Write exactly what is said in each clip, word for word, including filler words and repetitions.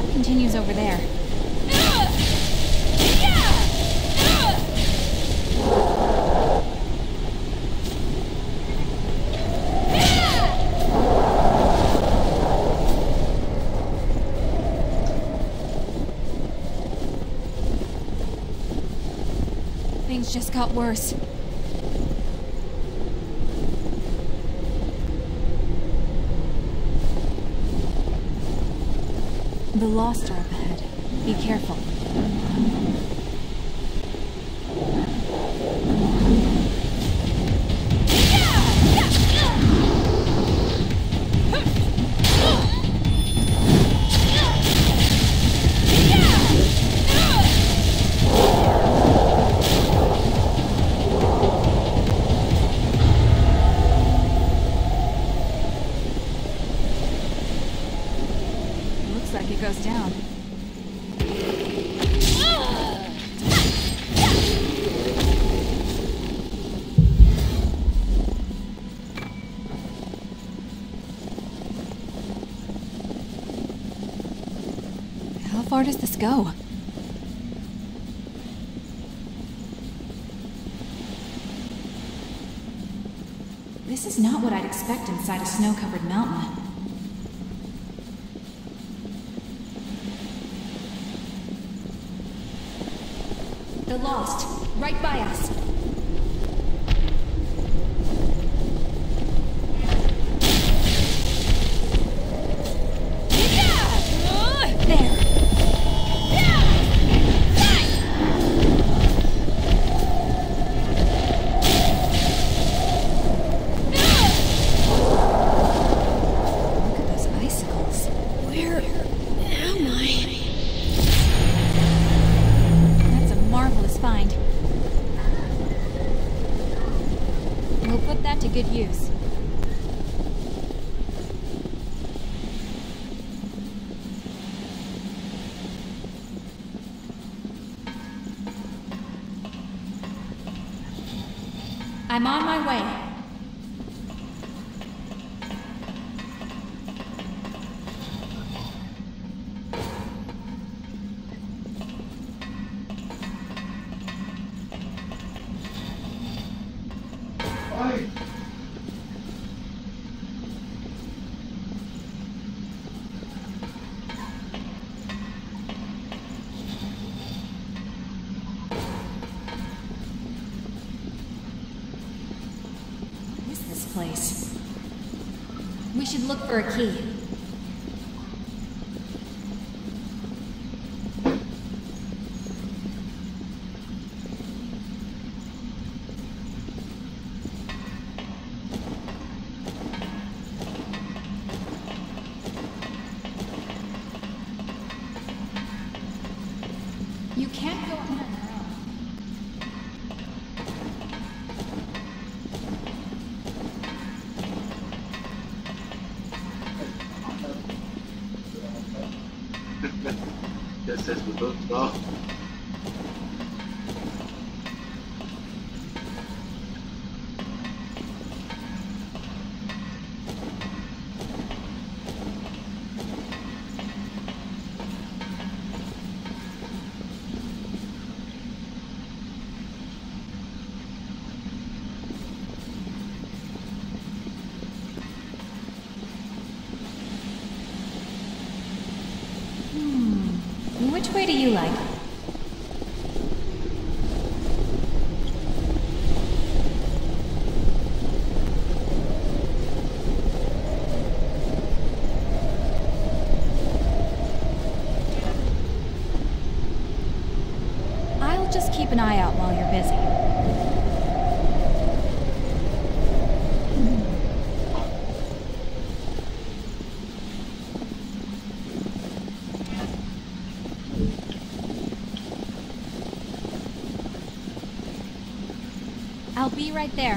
path continues over there. Things just got worse. The Lost are up ahead. Be careful. Goes down. How far does this go? This is not what I'd expect inside a snow-covered mountain. The Lost, right by us. There. Look at those icicles. Where am I? Marvelous find. We'll put that to good use. I'm on my way. Place. We should look for a key. You can't go on your own. Ya se escuchó todo. Which way do you like? I'll just keep an eye out while you're busy. I'll be right there.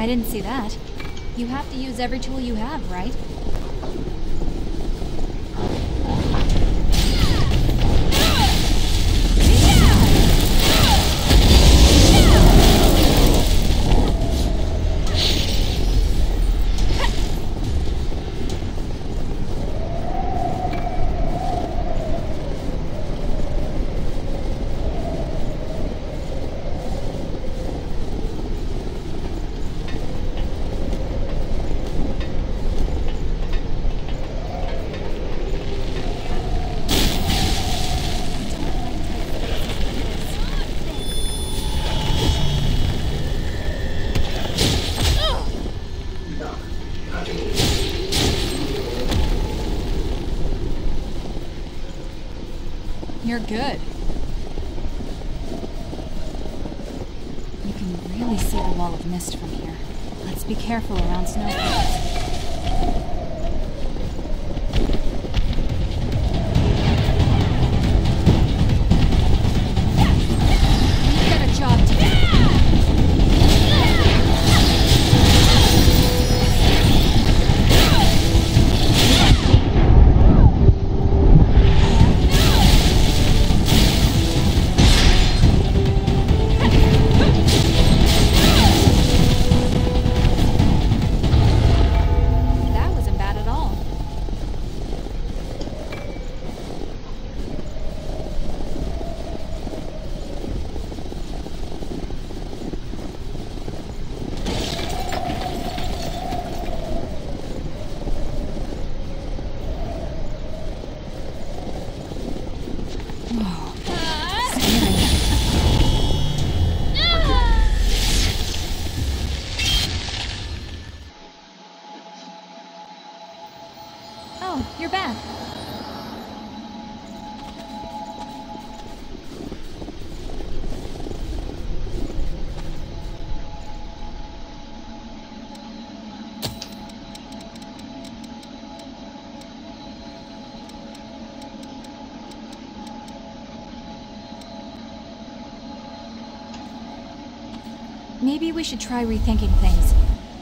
didn't see that. You have to use every tool you have, right? You're good. You can really see the wall of mist from here. Let's be careful around snowflakes. We've got a job to do. Oh, you're back. Maybe we should try rethinking things.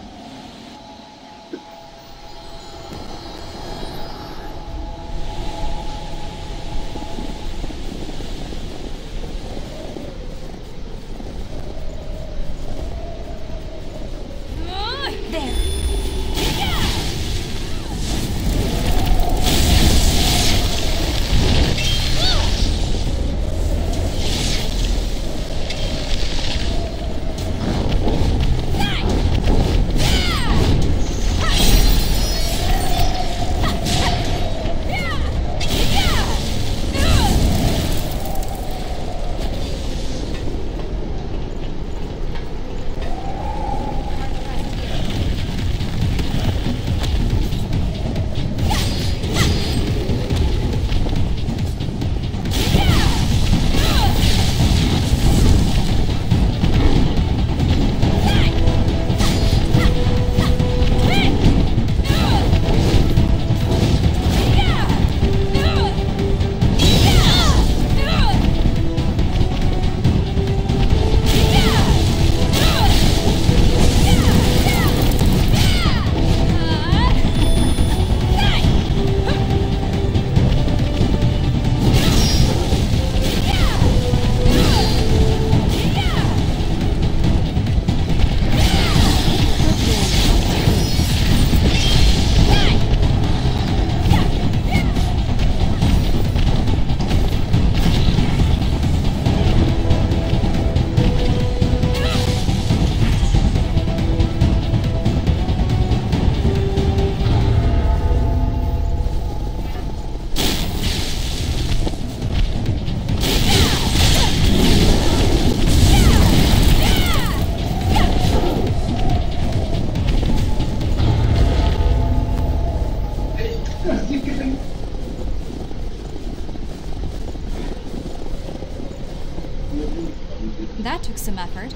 That took some effort.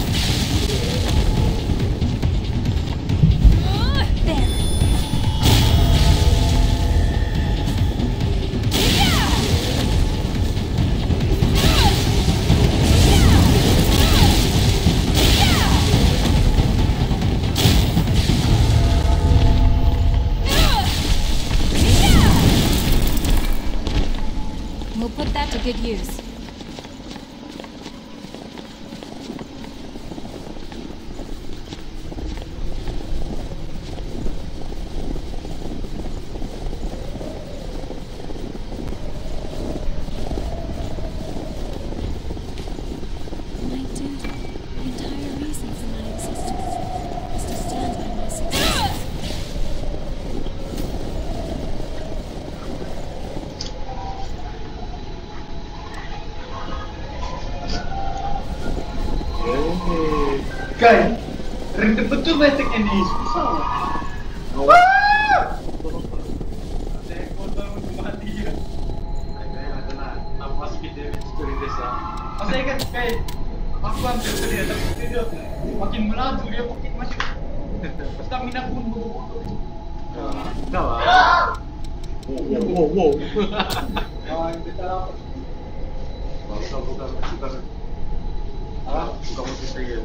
There. put that to good use. Guys, ribet betul metik ini, susah. Saya kotor untuk mati ya. Saya adalah apa sih kita story desa. Saya kan kayak aku hampir dia tapi dia makin melaju dia makin masuk. Stamina pun bodoh. Dah lah. Wow wow wow. Ah kita lah. Bukan bukan bukan. Ah bukan musik saya.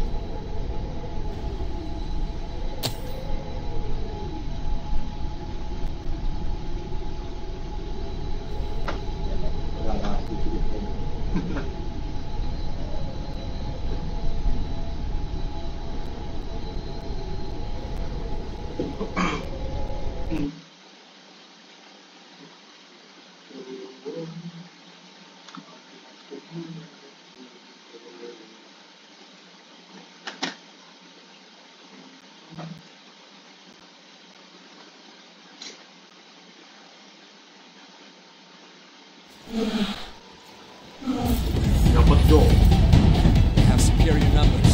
Dapat dong. Have superior numbers.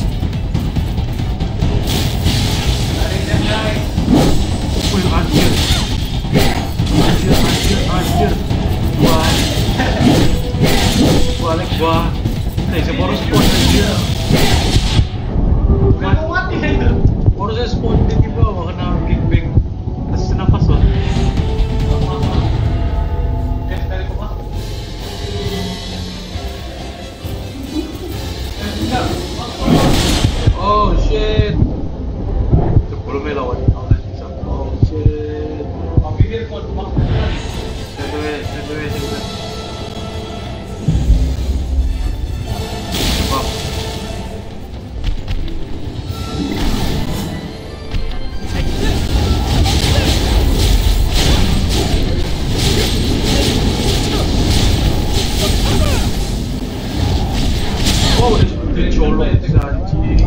Wih, anjir. Anjir, anjir, anjir. Wah. Balik gua. Nih, saya baru spawn anjir. Kenapa mati itu? Baru saya spawn tiba-tiba kena kickback. Kasih nafas lah. Oh shit. Sebelum melawan Allah bisa. Oh shit. Tapi dia kau mak. Sedoi, sedoi, sedoi. Wow. Oh, dia colok anjing.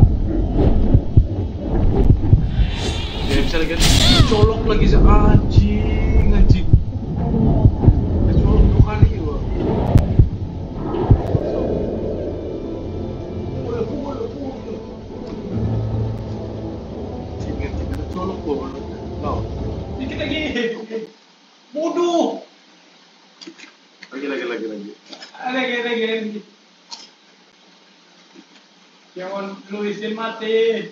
Dia bisa lagi colok lagi se anjing anjing. Dia colok dua kali gua. Ingat ingat colok gua. Tahu. Dikit lagi. Bodoh. Lagi lagi lagi lagi. Lagi lagi lagi. Jangan Luisin mati.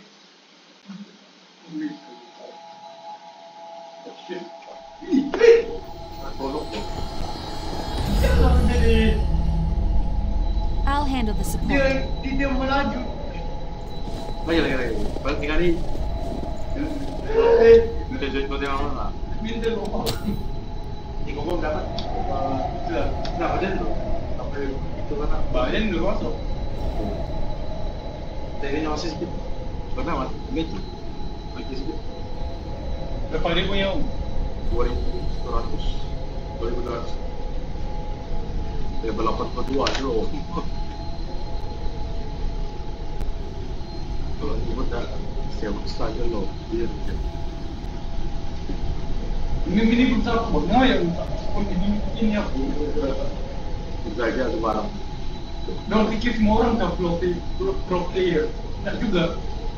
I'll handle the support. Dia dia melaju. Lagi lagi lagi. Balik tiga kali. Eh, udah jadi seperti apa lah? Minta ngomong. Ini ngomong dapat. Sudah. Nah, badan dulu. Sampai itu kan badan dulu masuk. Teganya masih sedikit. Pernah mas? Meti. Masih sedikit. Berapa ribu yang? Dua ribu dua ratus. Dua ribu dua ratus. Dia belapan puluh dua loh. Kalau ibu dah siapa saja loh. Dia. Ini ini besar banget yang seperti ini ini aku. Jaga ada barang. Don't pikir semua orang kan pro player, pro player. Tak juga.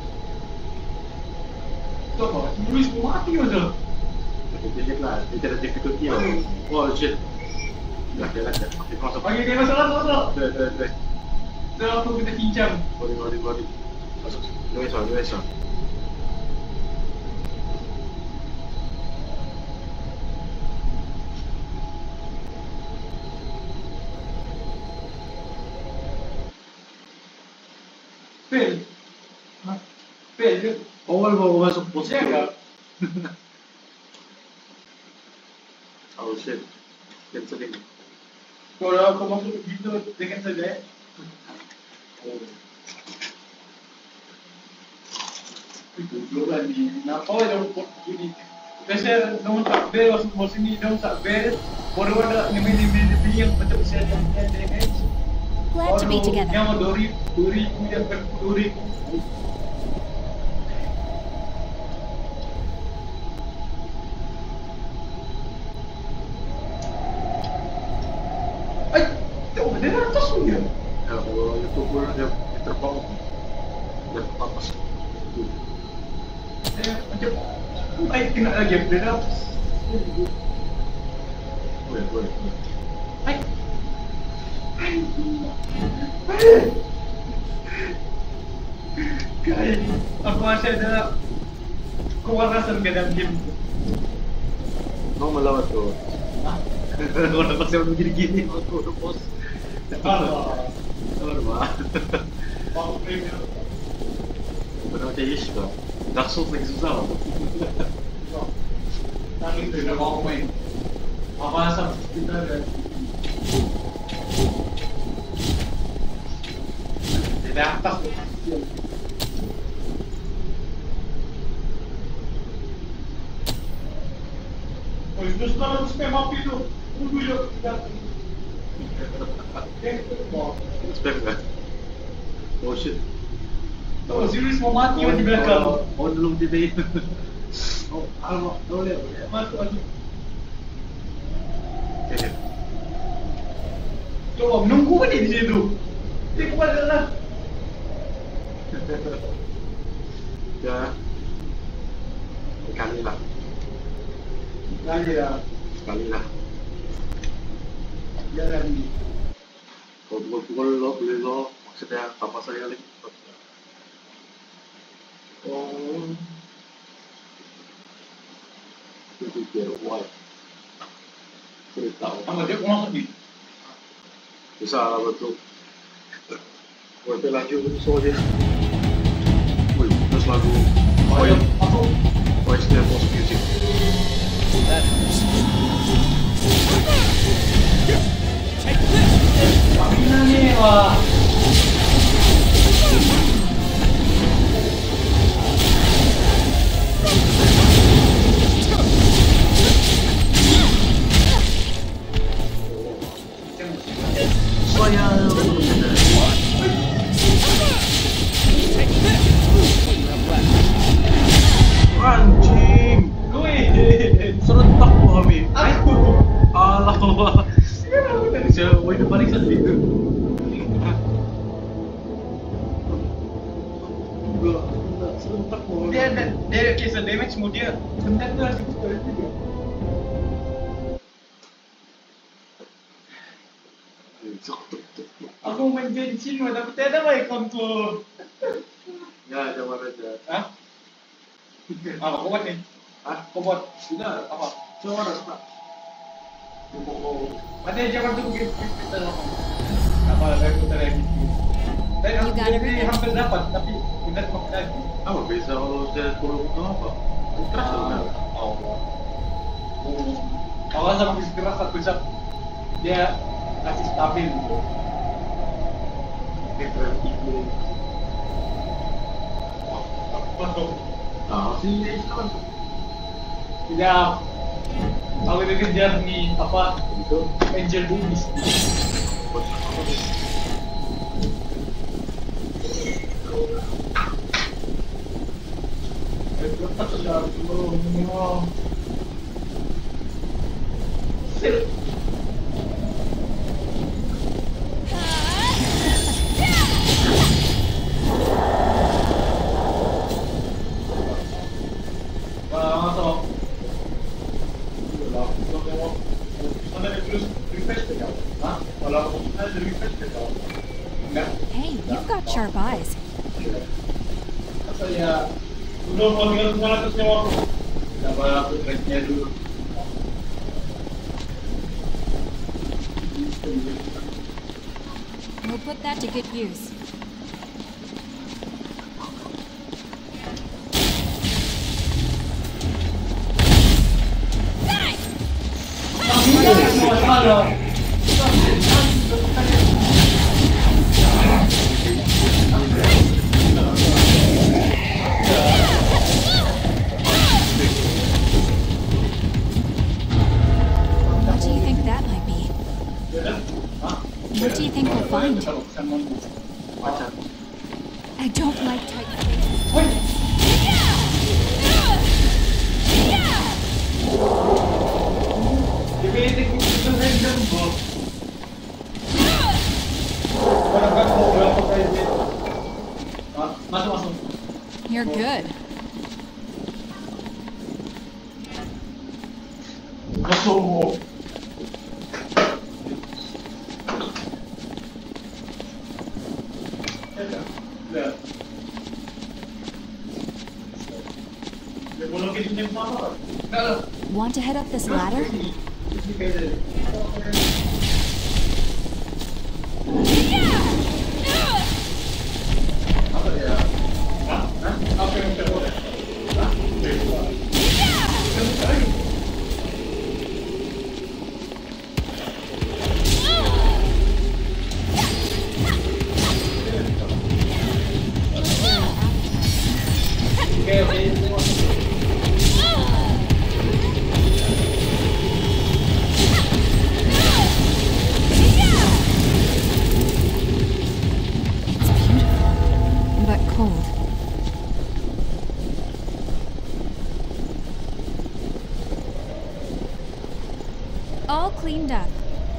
Tuh apa? Luis mati aja. Jadi lah, dia ada difficulty. Oh shit. Dah, dah, dah. Masuk. Pagi dia masuk, masuk, masuk. Dah, dah, dah. Dah, aku kita cincang. Body, body, body. Masuk. Luis, Luis. Fail. Fail. Awal bawa masuk pos. Jaga. Oh shit. Canceling. Kalau aku masuk begitu dengan saja ya. Itu dua ni. Kenapa dia buat begini? Biasa dong tak beres masuk sini dong tak beres. Baru ada nimi-nimi yang macam saya yang damage. Glad to be together. Yang dori dori punya dori. Ay, oh, dia atas punya. Ya, kalau itu pun dia terbang. Dia papas. Eh, macam baik kena lagi dia atas. Boleh, boleh. Ay. Ay. Ay. Aku masih ada kewarasan ke dalam game. Mau melawan tu. Kalau pasti orang gini-gini, aku udah pos. Allah. Normal. Aku premier. Benar macam Ish kan. Dark Souls lagi susah. Tadi tu dah mau main. Apa asal kita ada? Di atas tu. Oh, itu sekarang spam api tu. Udah ya, tidak. Spam kan? Oh shit. Oh, serius mau mati di belakang. Oh, belum tidak itu. Oh, alamak, boleh, boleh. Masuk lagi. Okay. Coba menunggu ni di situ. Dia kepada lah. Ya. Sekali lah. Lagi dah. Sekali lah. Jangan ni. Kalau pukul-pukul lo, boleh lo. Maksudnya, apa saya lagi? Oh. Itu dia, why? Saya tahu. Sama dia kau masuk ni. Bisa lah betul. Boleh lagi untuk soalnya. Wih, terus lagu. Oh, Voice, masuk. voice dia post music. That hurts. Mana ni wah? Saya anjing. Wih. Serentak gua Ami. Aku. Alah. Saya mau di barisan itu. Gua serentak gua. Dia ada dia ada kisah damage semua dia. Bentar tu harus ikut balik dia. Aku main Genshin mah tapi tak ada baik kontrol. Ya, jangan aja. Hah? Apa kau buat ni? Ah, Kau buat? sudah. Apa? Coba dah start. Ada jangan tu kita kita apa saya putar lagi. Saya You got hampir everything? hampir dapat tapi kita pakai lagi. Apa bisa kalau saya turun ke apa? Keras kan? Oh. Kalau sama fisik keras satu jam dia kasih stabil gitu. Masuk. Nah, sini silakan. Tidak. Kalau dia kejar nih apa Itu. angel boobies. Hey, you've got sharp eyes. Saya belum mau tinggal semua atas nyawa aku. Dapat aku tracknya dulu. We'll put that to good use. Masalah. What do you think we'll find? Macan. I don't like tight spaces. Woi! Dipilitin ko ito na yung jumbo. Parang ako, wala ko tayo dito. Masuk, masuk. You're good. Masuk mo. Lihat. Want to head up this ladder? Apa dia? Hah? Hah? Apa yang terjadi? Hah? Oke, oke, tengok. But cold. All cleaned up.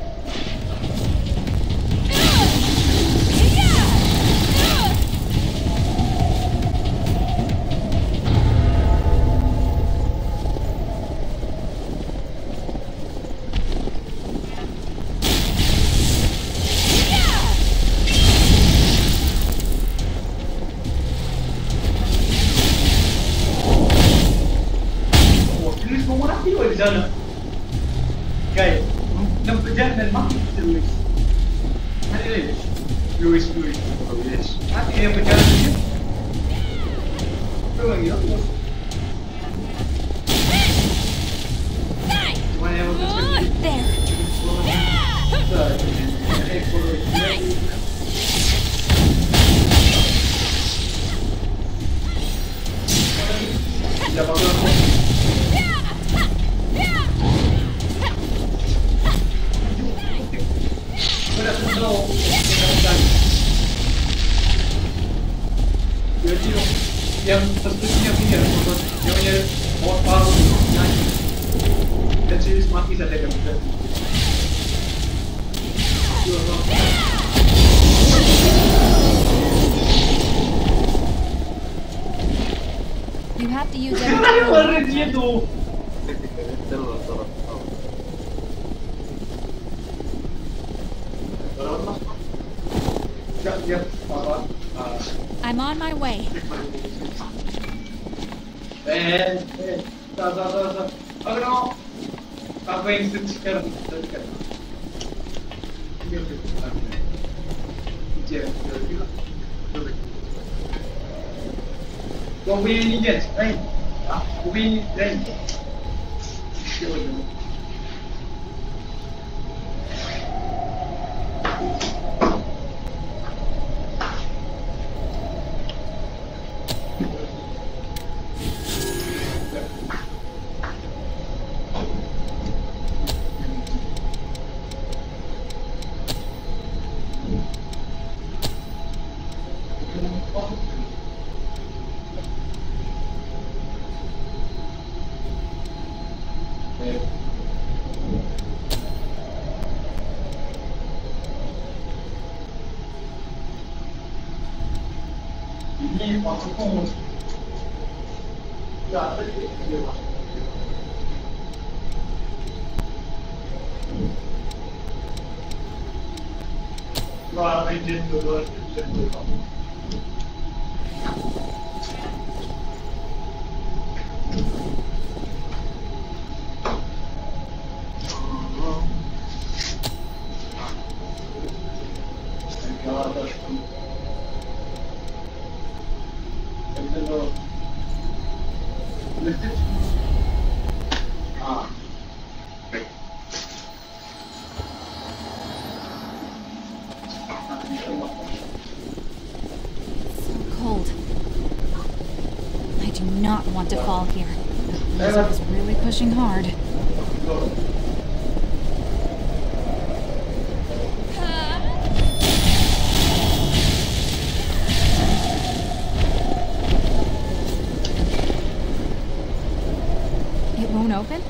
Luis mau mati di sana. Guys, nampak jalan dan mati si Luis. Mati Luis. Luis, Luis. Luis. Mati yang berjalan dia. Apa lagi? Mana yang Oh, there. Tidak apa-apa. Jadi yang tentunya punya yang punya orang baru nyanyi dan serius mati saja yang bisa. You have to use Kenapa every keluarin dia tuh? Siap, siap, apa? I'm on my way. Eh, eh, tak, tak, tak, tak. Apa nak? Apa yang sekarang? Sekarang. Dia dia dia. Kau punya ni dia, right? Ah, kau punya ni, right? Ini masukku. Ya, tadi dia masuk. Wah, ini dulu, ini dulu. Ah, baik. So cold. I do not want to fall here. This is really pushing hard. Go. open?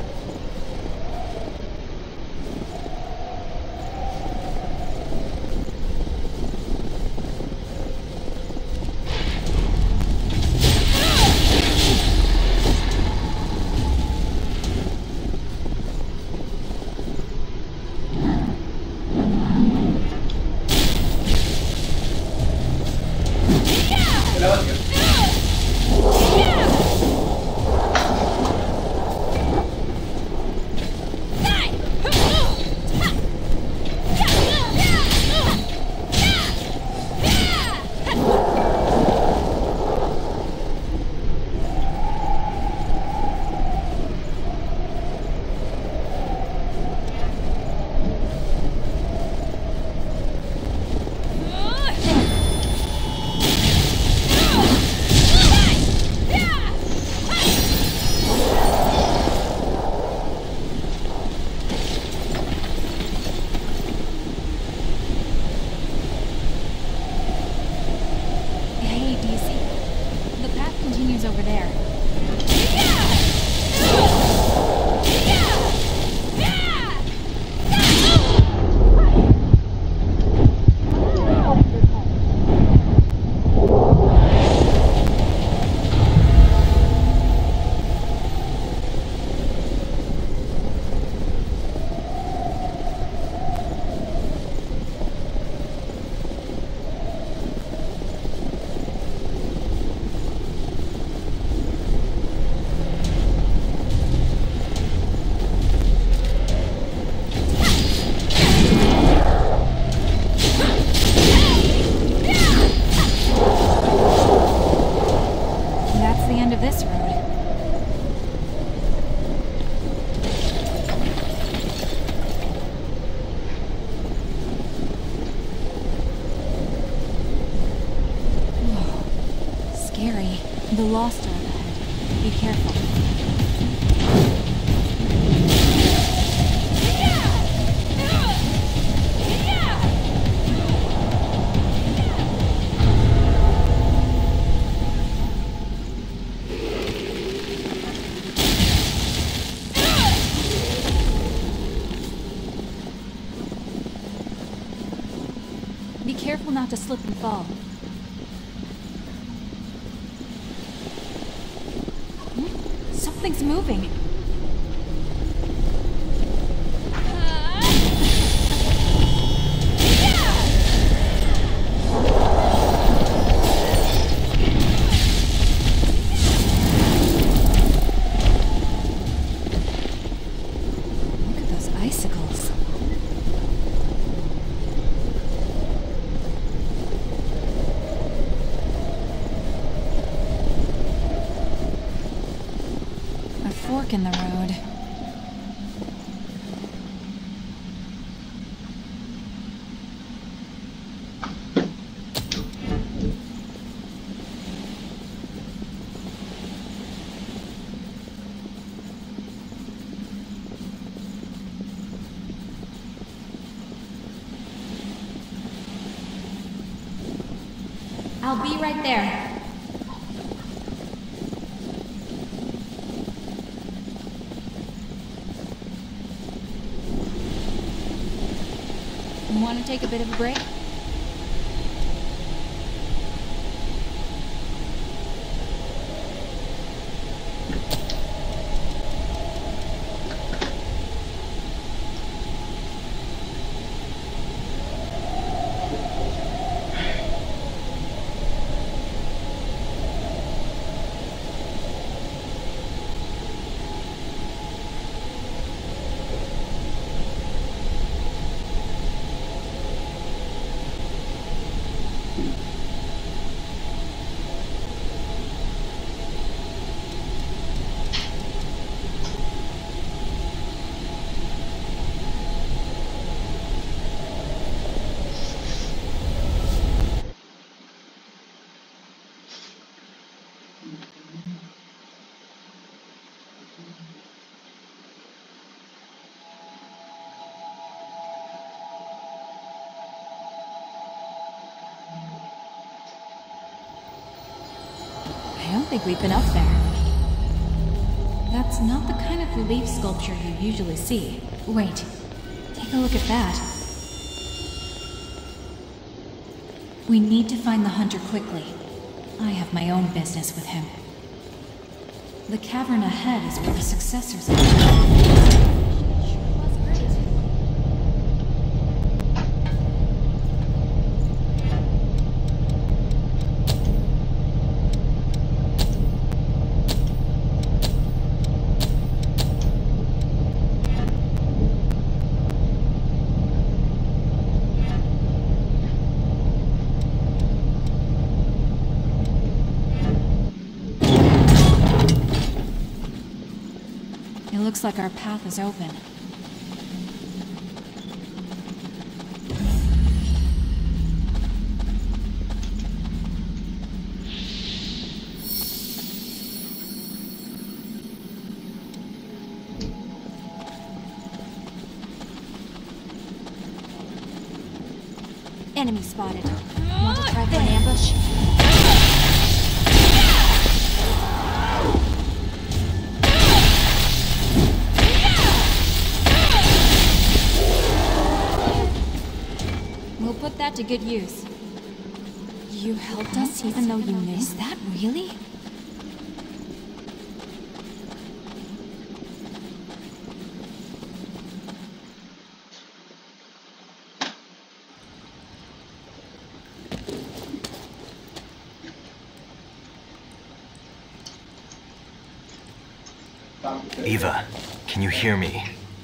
Lewat yun. Hey, do you see? The path continues over there. That's the end of this road. Whoa. Scary. The Lost are up ahead. Be careful. Be careful not to slip and fall. Hmm? Something's moving. Look at those icicles. A fork in the road. I'll be right there. Want to take a bit of a break? I don't think we've been up there. That's not the kind of relief sculpture you usually see. Wait, take a look at that. We need to find the hunter quickly. I have my own business with him. The cavern ahead is where the successors are. Looks like our path is open. Enemy spotted. Want to try for an ambush? We'll put that to good use. You helped us even though you knew? Is that really? Eva, can you hear me?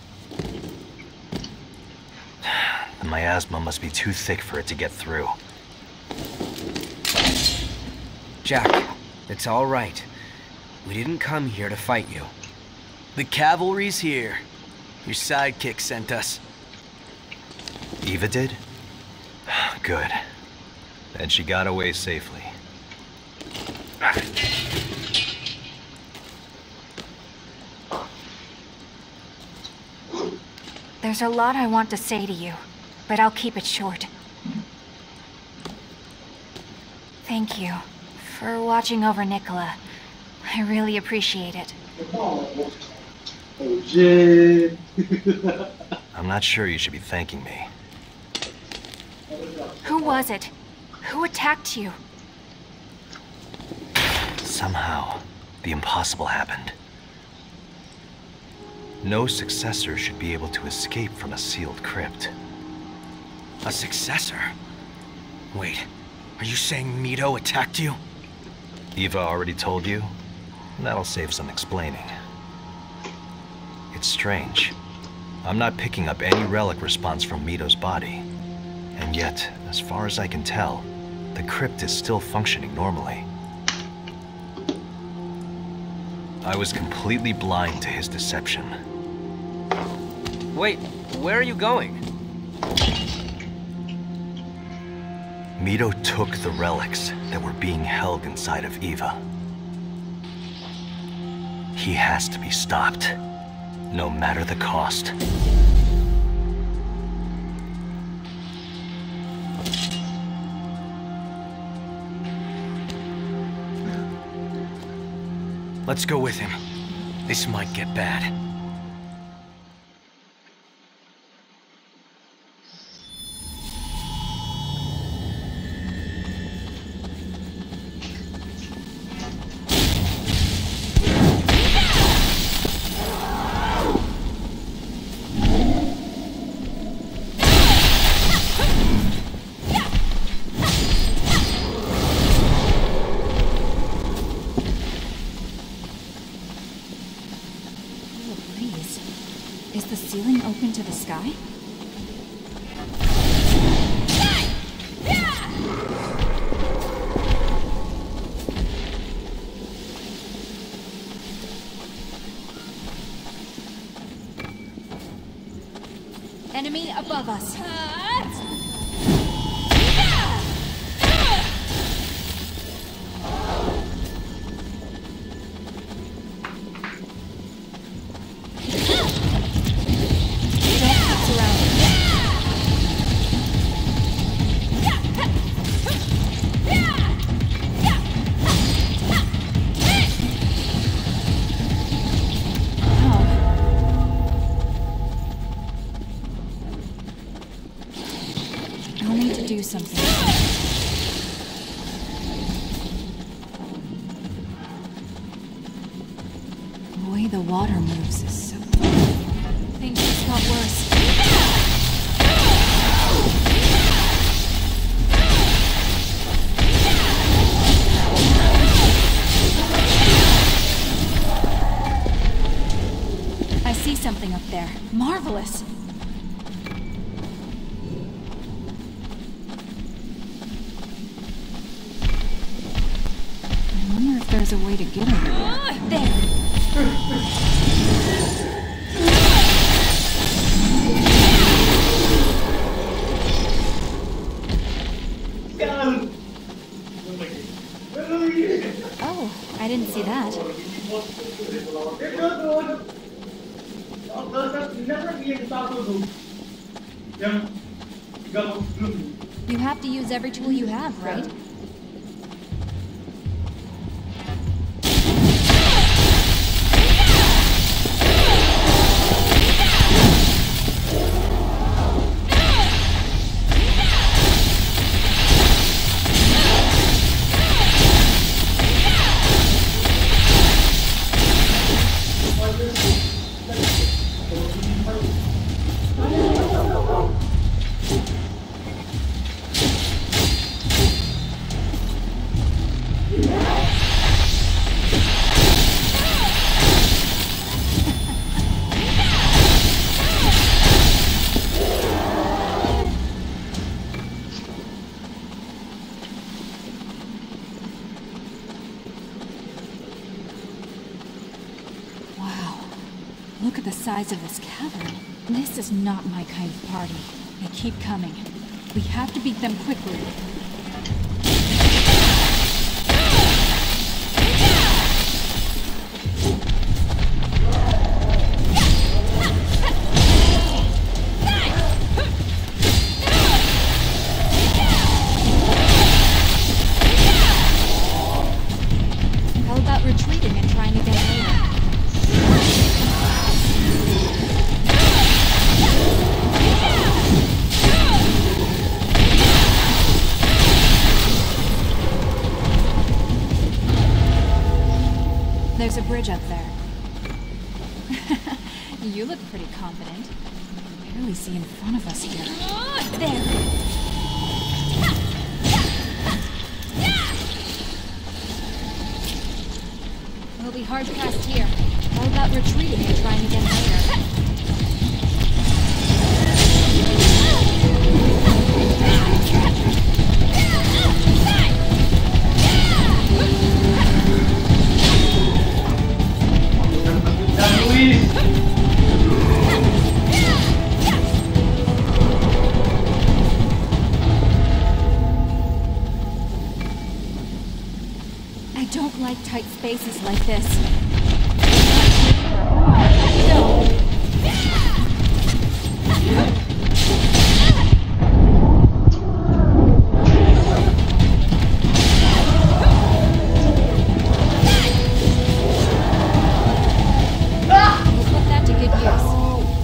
The miasma must be too thick for it to get through. Jack, it's all right. We didn't come here to fight you. The cavalry's here. Your sidekick sent us. Eva did? Good. And she got away safely. There's a lot I want to say to you, but I'll keep it short. Thank you for watching over Nicola. I really appreciate it. Oh, shit. I'm not sure you should be thanking me. Who was it? Who attacked you? Somehow, the impossible happened. No successor should be able to escape from a sealed crypt. A successor? Wait, are you saying Mito attacked you? Eva already told you? That'll save some explaining. It's strange. I'm not picking up any relic response from Mito's body. And yet, as far as I can tell, the crypt is still functioning normally. I was completely blind to his deception. Wait, where are you going? Mito took the relics that were being held inside of Eva. He has to be stopped, no matter the cost. Let's go with him. This might get bad. Is the ceiling open to the sky? Enemy above us. something. The way the water moves is so... Things just got worse. I see something up there. Marvelous! I wonder if there's a way to get over there. There! Oh, I didn't see that. You have to use every tool you have, right? Look at the size of this cavern. This is not my kind of party. They keep coming. We have to beat them quickly. How about retreating and trying again later? There's a bridge up there. You look pretty confident. I can barely see in front of us here. There! We'll be hard pressed here. How about retreating and trying again later? I don't like tight spaces like this. No. We'll put that to good use.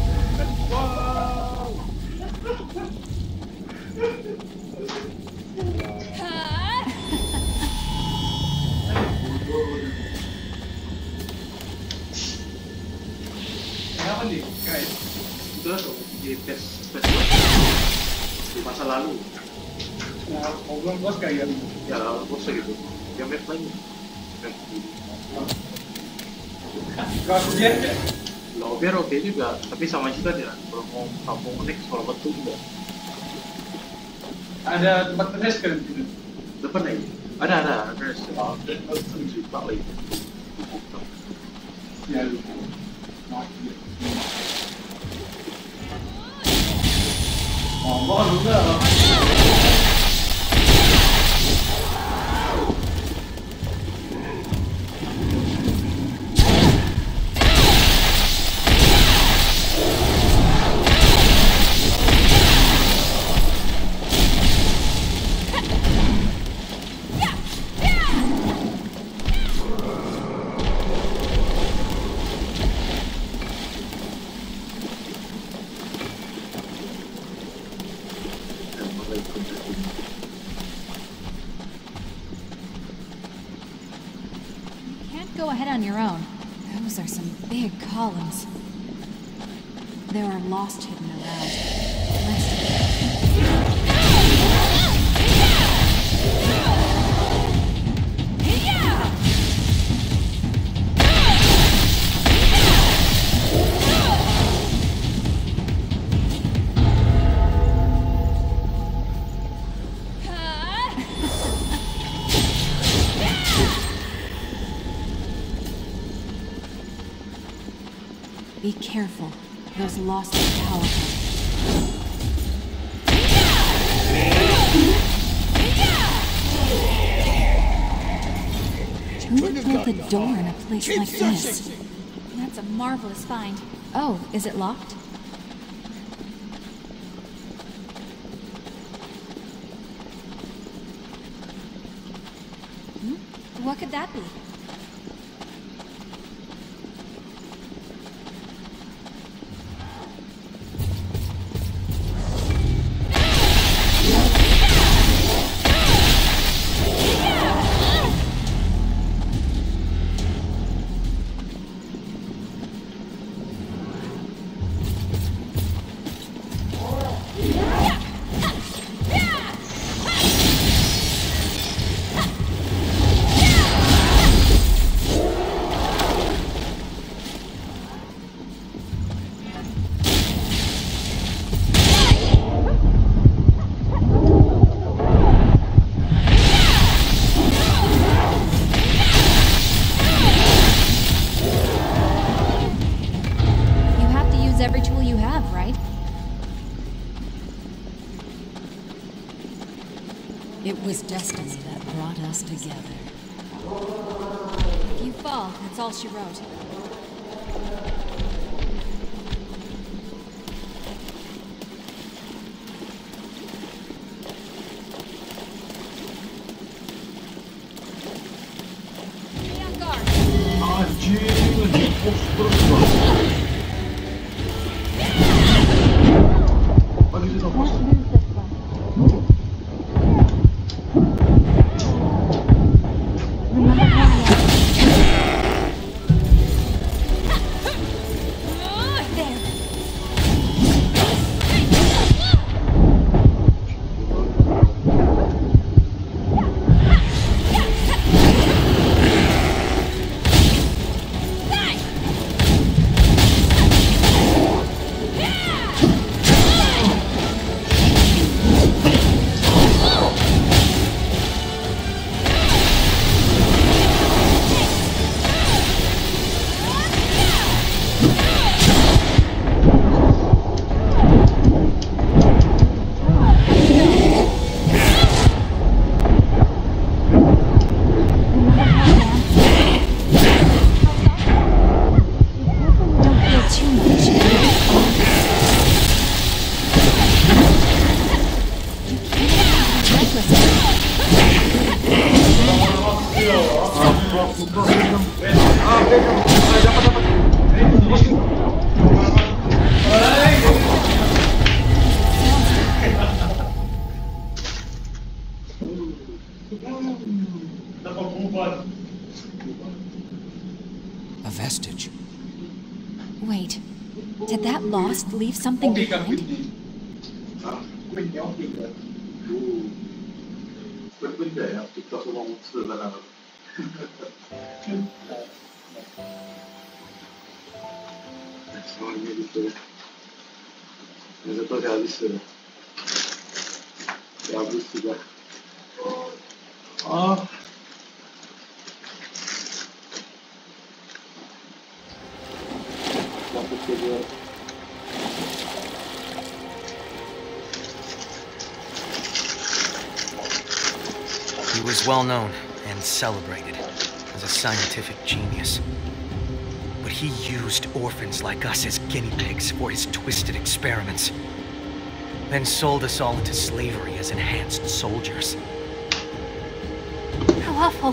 Kenapa nih, guys? Itu tuh di pes pes di masa lalu. Nah, ngobrol bos kayak Ya lalu bos gitu. Yang map lagi. kalau dia Lobby oke juga, tapi sama juga dia. Kalau mau kampung next kalau betul juga. ada tempat rest kan di sini. Depan lagi. Ada ada ada. Cerita lagi. Ya. Oh, mau juga. Can't go ahead on your own. Those are some big columns. There are lost hidden around. Let's... Be careful. Those lost are powerful. Who would build a door in a place like this? That's a marvelous find. Oh, is it locked? Hmm? What could that be? Every tool you have, right? It was destiny that brought us together. If you fall, that's all she wrote. Be on guard. A vestige. Wait, did that lost leave something Okay ka, behind? Whitney. Ah, Whitney, okay ka. Oo. Ba't Whitney, ah? TikTok ko mong gusto na lang. Сегодня видите, зато реалист, я бы себя. А. He was well known and celebrated as a scientific genius. But he used orphans like us as guinea pigs for his twisted experiments. Then sold us all into slavery as enhanced soldiers. How awful.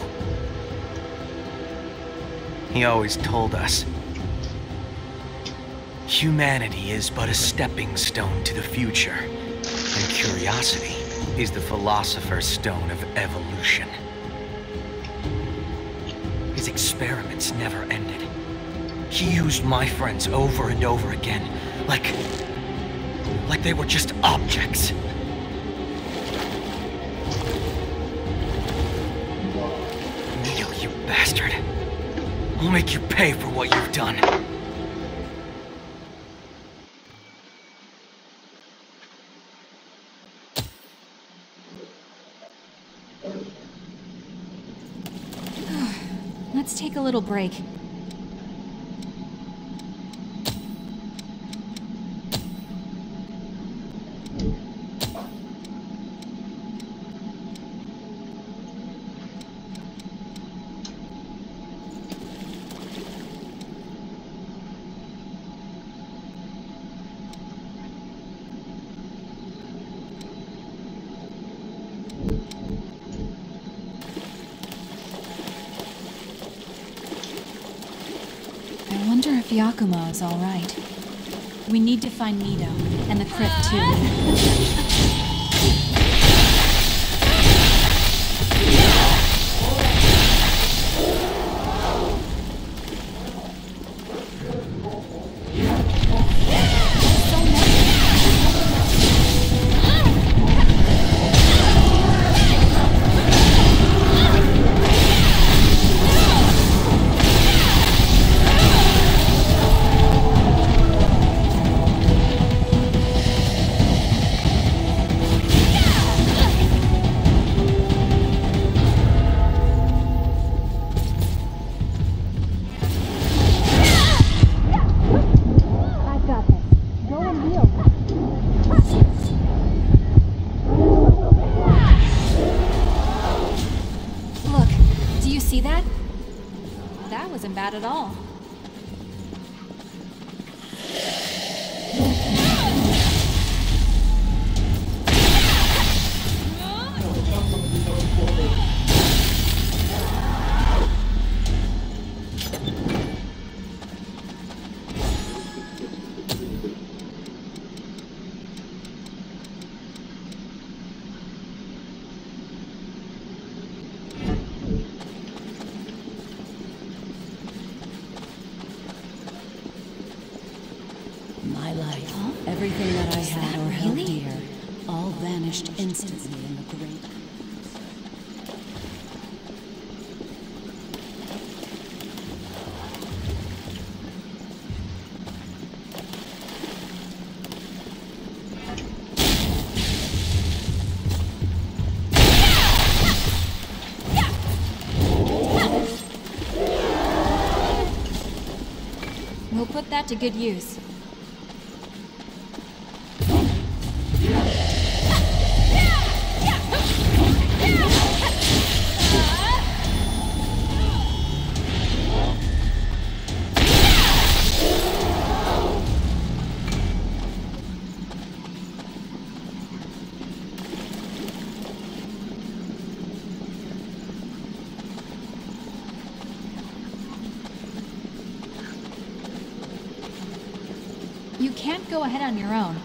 He always told us, humanity is but a stepping stone to the future, and curiosity is the Philosopher's Stone of Evolution. His experiments never ended. He used my friends over and over again, like... like they were just objects. Neo, you bastard. I'll make you pay for what you've done. Let's take a little break. I wonder if Yakumo is all right. We need to find Nito, and the crypt too. Bad at all. My life, everything that I Is had that or held really? dear, all vanished instantly in the great... We'll put that to good use. You can't go ahead on your own.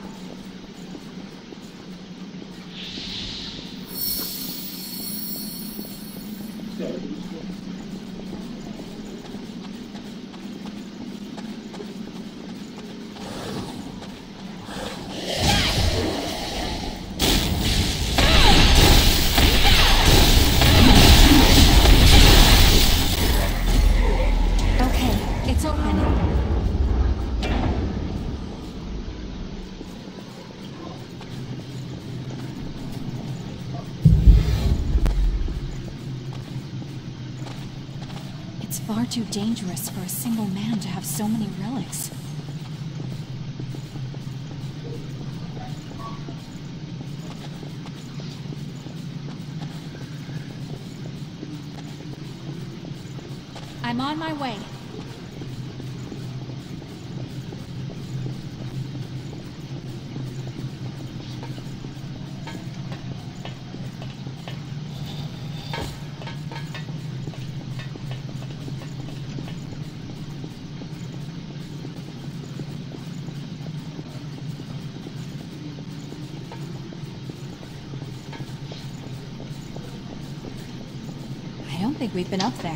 Okay, it's open. It's far too dangerous for a single man to have so many relics. I'm on my way. think we've been up there.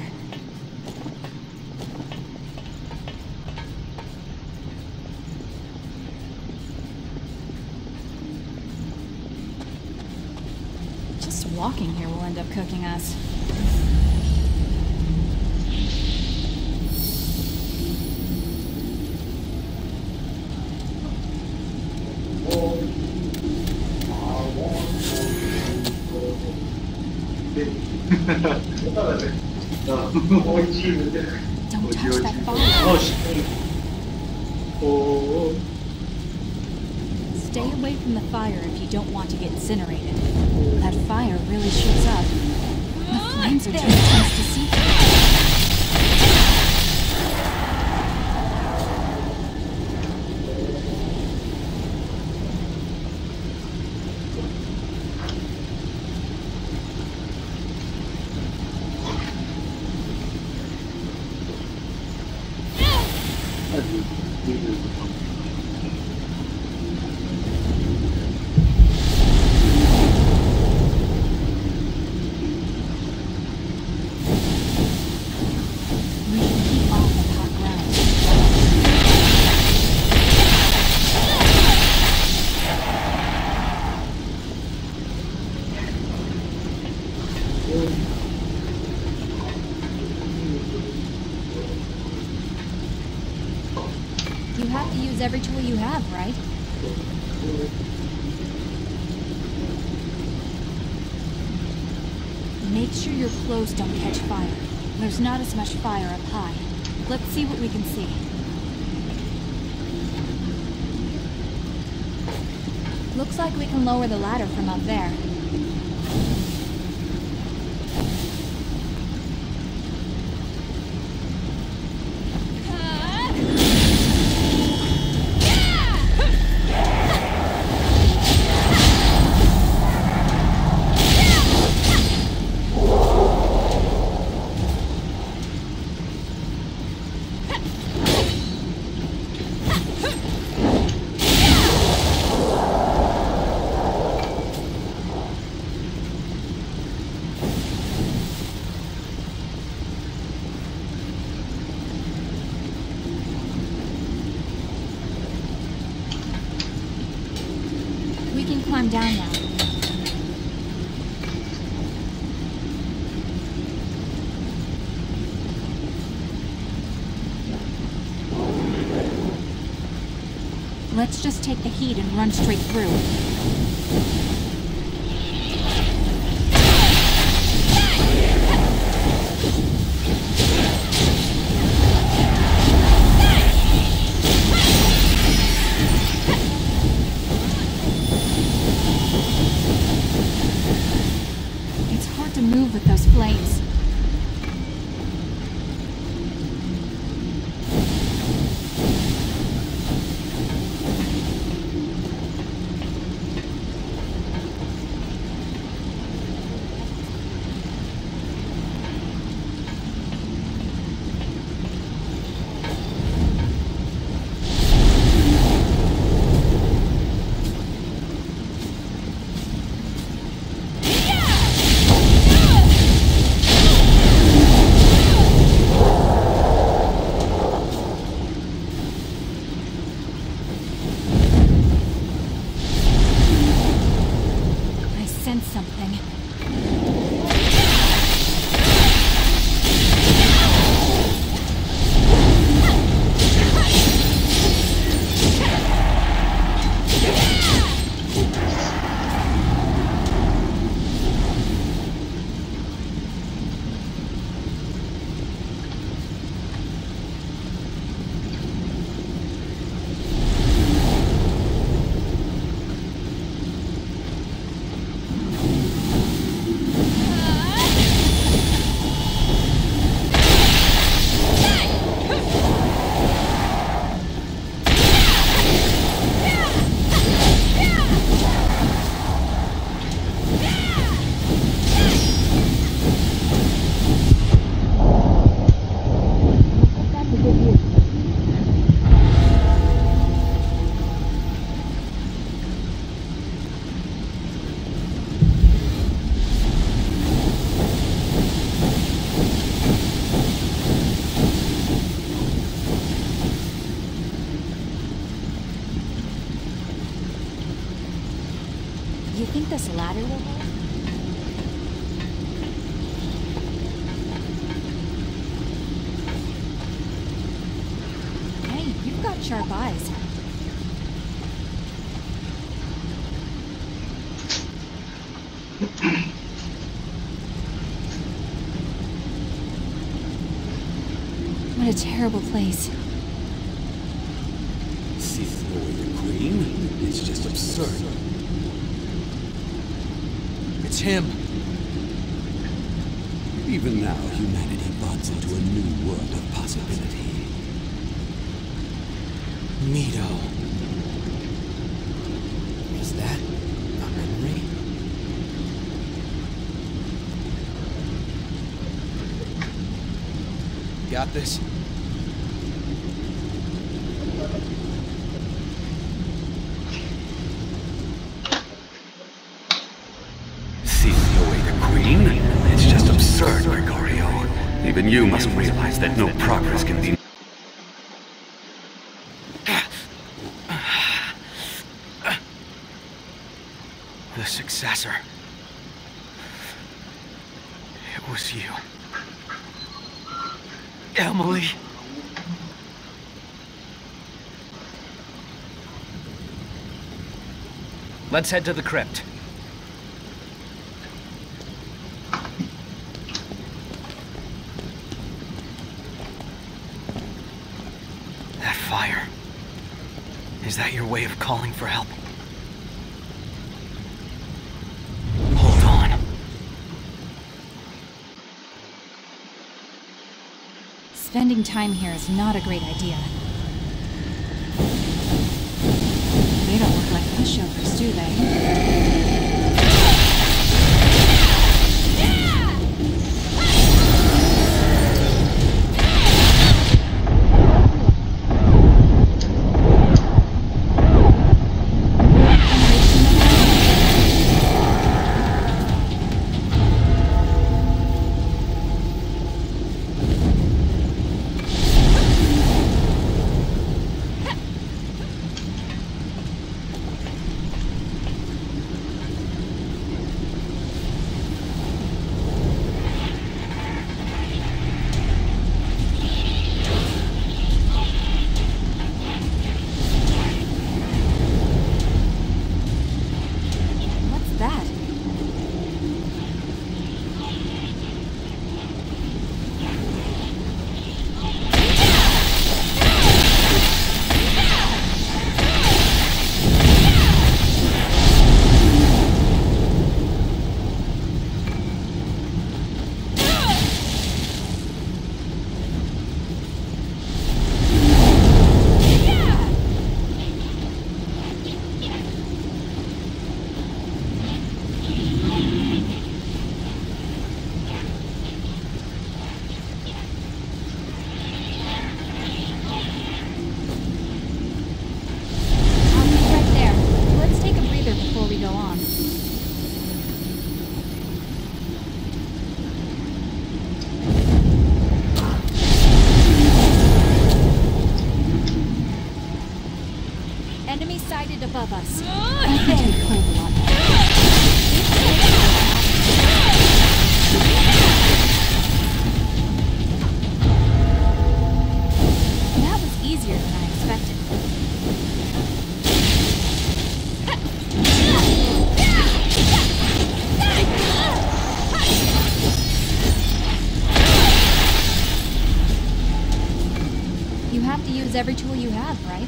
Just walking here will end up cooking us. Don't touch that fire. Oh shit. Oh. Stay away from the fire if you don't want to get incinerated. That fire really shoots up. The flames are too intense to see through. You have to use every tool you have, right? Make sure your clothes don't catch fire. There's not as much fire up high. Let's see what we can see. Looks like we can lower the ladder from up there. Climb down now. Let's just take the heat and run straight through. To move with those flames. You think this ladder will hold? Hey, you've got sharp eyes. What a terrible place. Seeing away the Queen? It's just absurd. It's him. Even now, humanity buds into a new world of possibility. Mito. Was that a memory? Got this? Sealing away the Queen? It's just absurd, Gregorio. Even you must realize that no progress can be. The successor. It was you. Emily. Let's head to the crypt. That fire. Is that your way of calling for help? Hold on. Spending time here is not a great idea. They don't look like pushovers, do they? Enemy sighted above us. I bet he pulled one. That was easier than I expected. You have to use every tool you have, right?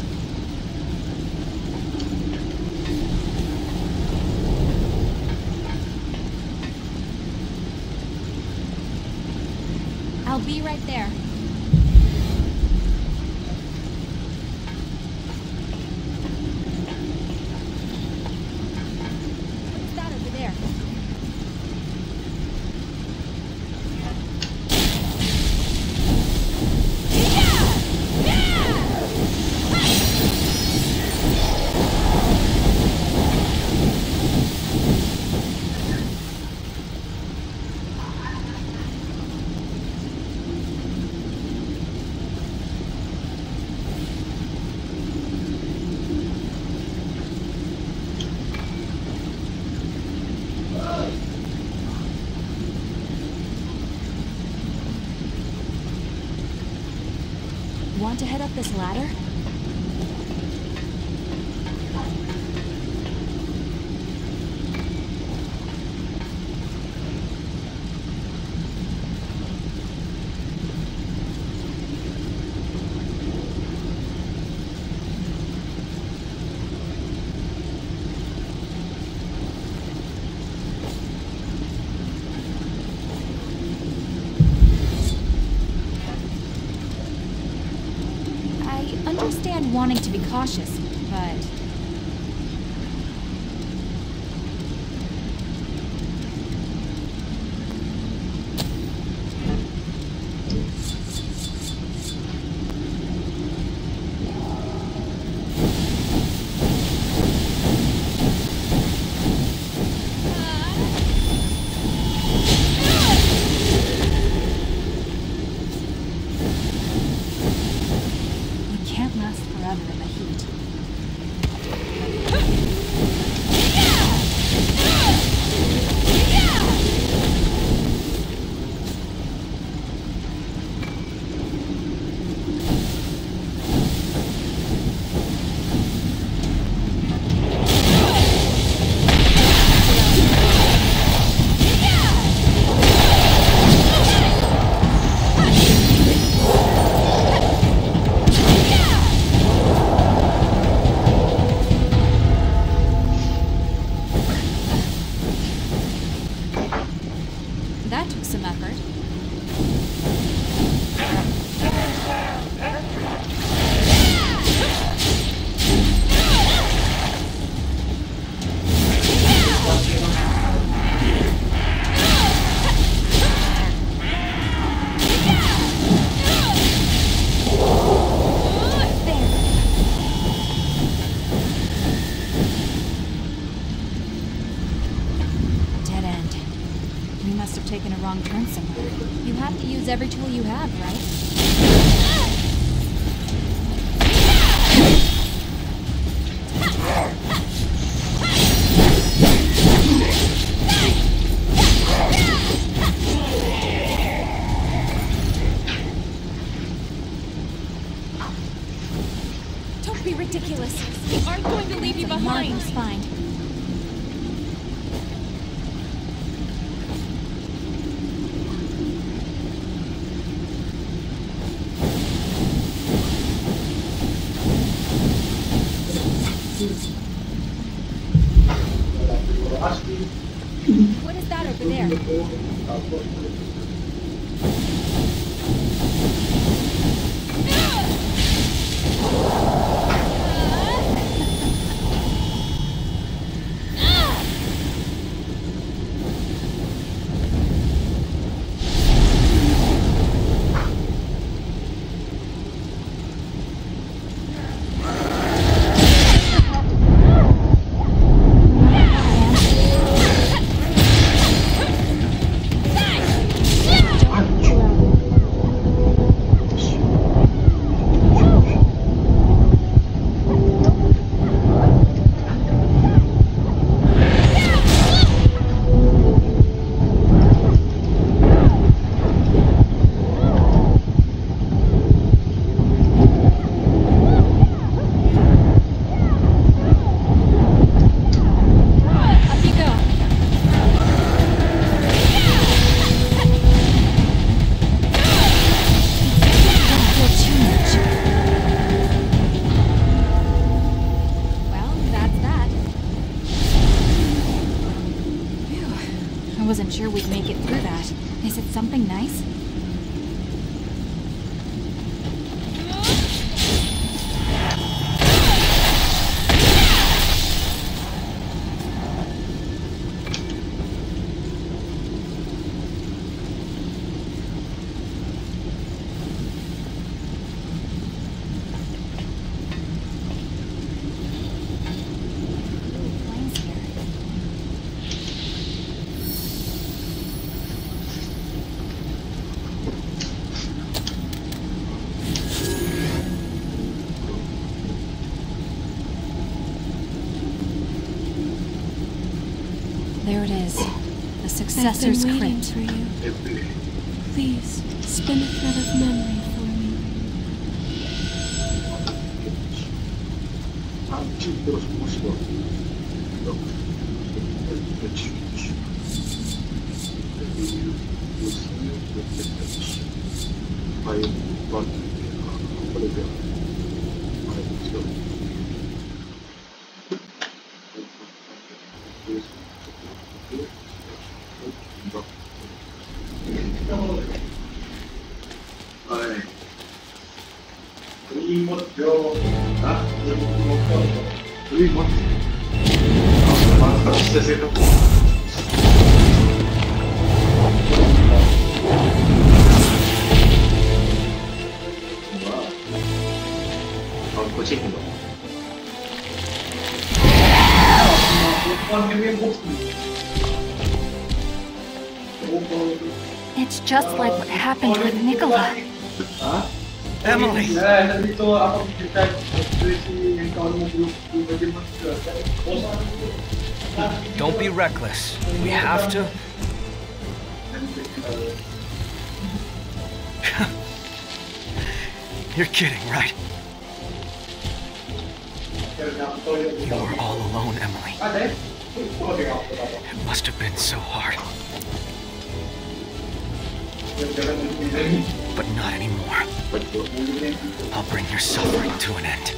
I'll be right there. What's that over there? Want to head up this ladder? I understand wanting to be cautious, but... That took some effort. Taken a wrong turn somewhere. You have to use every tool you have, right? Don't be ridiculous. We aren't going to leave you behind. It's fine. What is that over there? I wasn't sure we'd make it through that. Is it something nice? There it is. The successor's I've been waiting crypt. for you. Please, spin a thread of memory for me. terus musuh. Baik, buat apa lagi? Remote yo, ah, remote, remote. Mantap sih itu. Kalau kucing itu. It's just like what happened with Nicola. Hah? Emily! Don't be reckless. We have to... You're kidding, right? You were all alone, Emily. It must have been so hard. But not anymore. I'll bring your suffering to an end.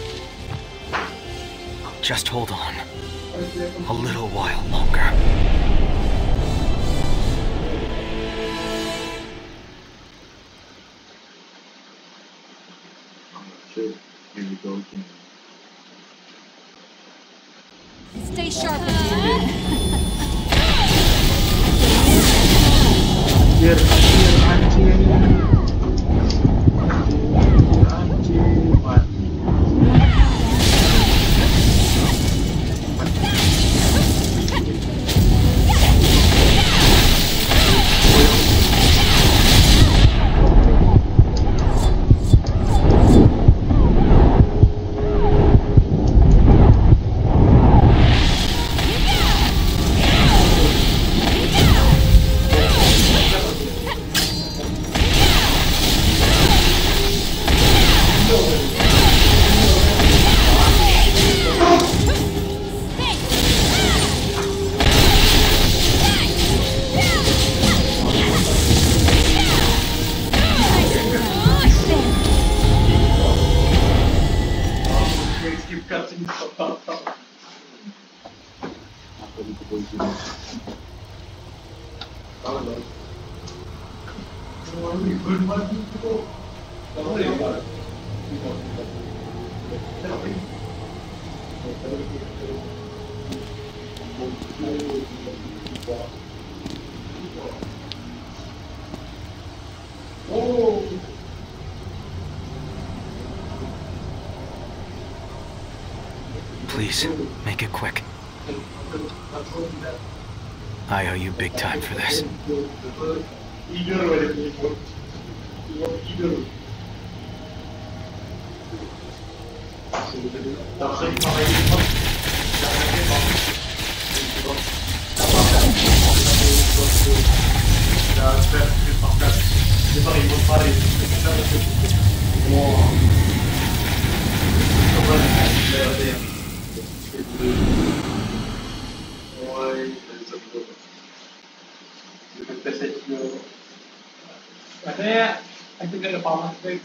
Just hold on. A little while longer. Stay sharp. Anjir, anjir, anjir. Anjir, mati. Please, make it quick. I owe you big time for this. Katanya, aku gak ada pamas lagi.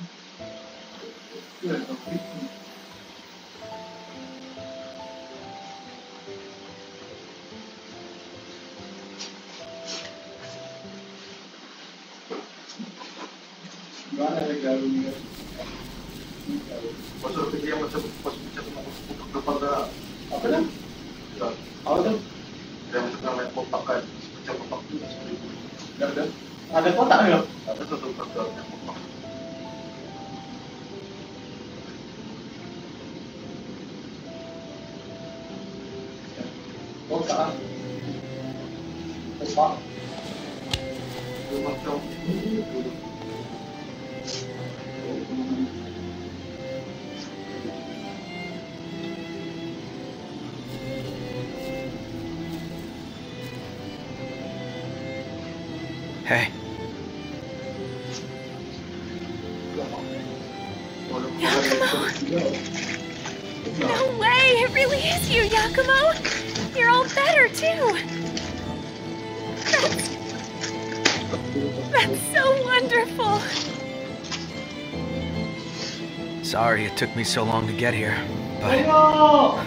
Gimana ya garunya? Masuk ke dia macam masuk macam untuk kepada Apa dah? Apa tu? yang namanya kotak kan macam kotak itu seperti itu. Ada ada kotak ya? Ada satu kotak yang kotak. Kotak. Kotak. Macam itu. Hey. No way! is you, Yakumo! You're all better, too! That's... That's so wonderful! Sorry it took me so long to get here, but... Oh!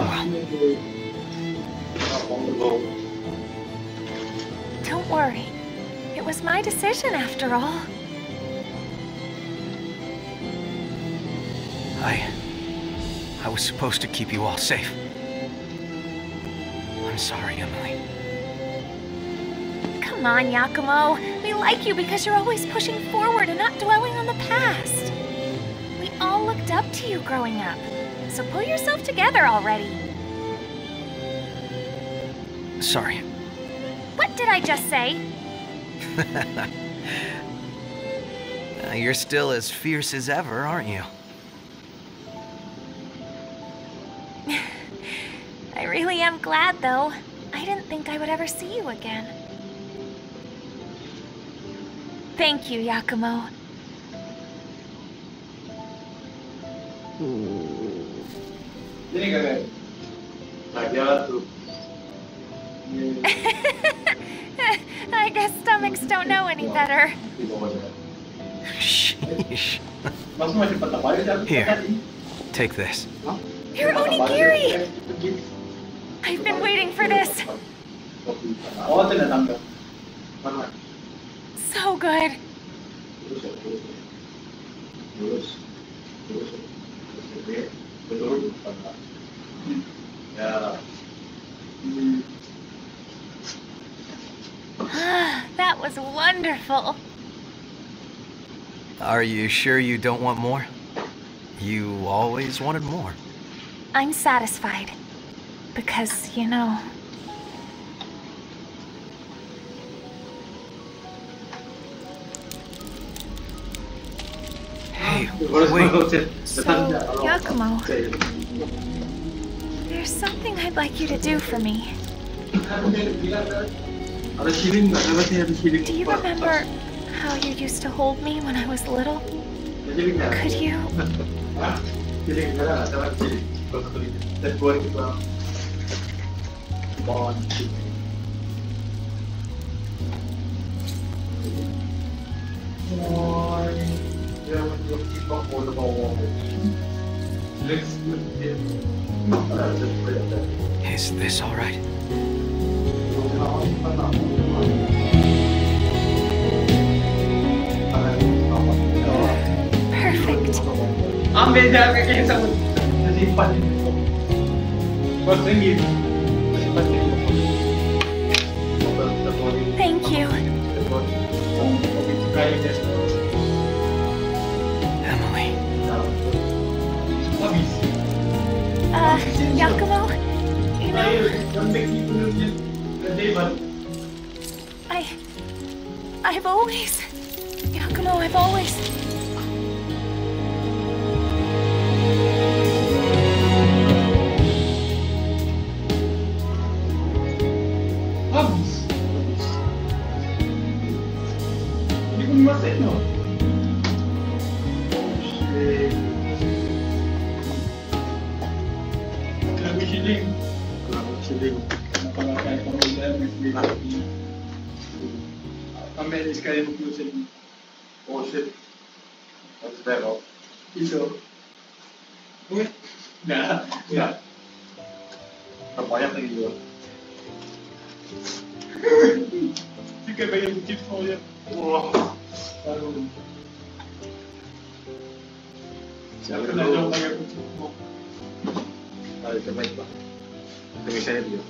Don't worry. It was my decision, after all. I... I was supposed to keep you all safe. I'm sorry, Emily. Come on, Yakumo. We like you because you're always pushing forward and not dwelling on the past. We all looked up to you growing up. So pull yourself together already. Sorry. What did I just say? uh, you're still as fierce as ever, aren't you? I really am glad, though. I didn't think I would ever see you again. Thank you, Yakumo. Ini kan? Lagi tuh. I guess stomachs don't know any better. Sheesh. Here, take this. You're Onigiri! I've been waiting for this. So good. That was wonderful. Are you sure you don't want more? You always wanted more. I'm satisfied. Because, you know... Hey, wait. So, Yakumo, there's something I'd like you to do for me. Do you remember how you used to hold me when I was little? Could you... Is this all right? Perfect. Ambil jarak kayak sama. Simpan itu. Bos tinggi. Simpan itu. Thank you. Emily. Uh, Yakumo, you know... I... I've always... Yakumo, I've always... Habis. Hindi ko masin, no? Oh, shit. Grabe siling. Grabe siling. Napakakaya pa rin dahil may siling. Kami, is kaya mag-using. Oh, shit. What's that, oh? Iso. Uy. Na. Na. Kapayak na yun. Fica bem aqui de folha. Barulho. Siapa yang mau pakai kucing? Ada tempat apa? Tengok saya dia.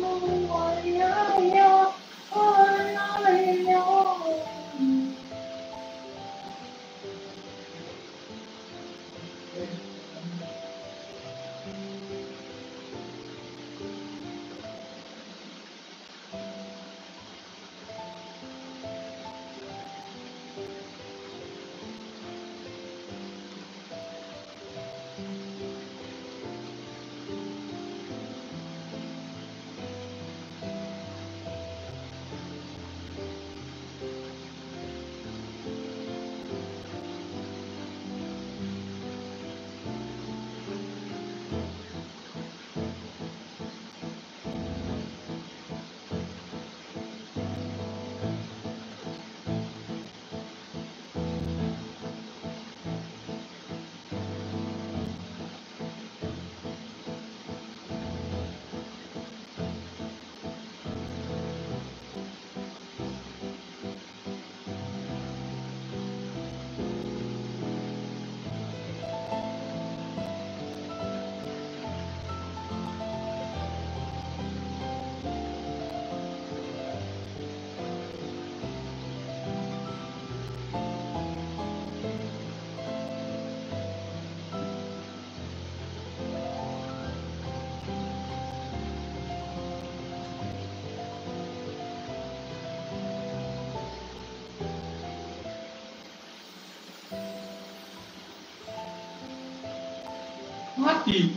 Mati.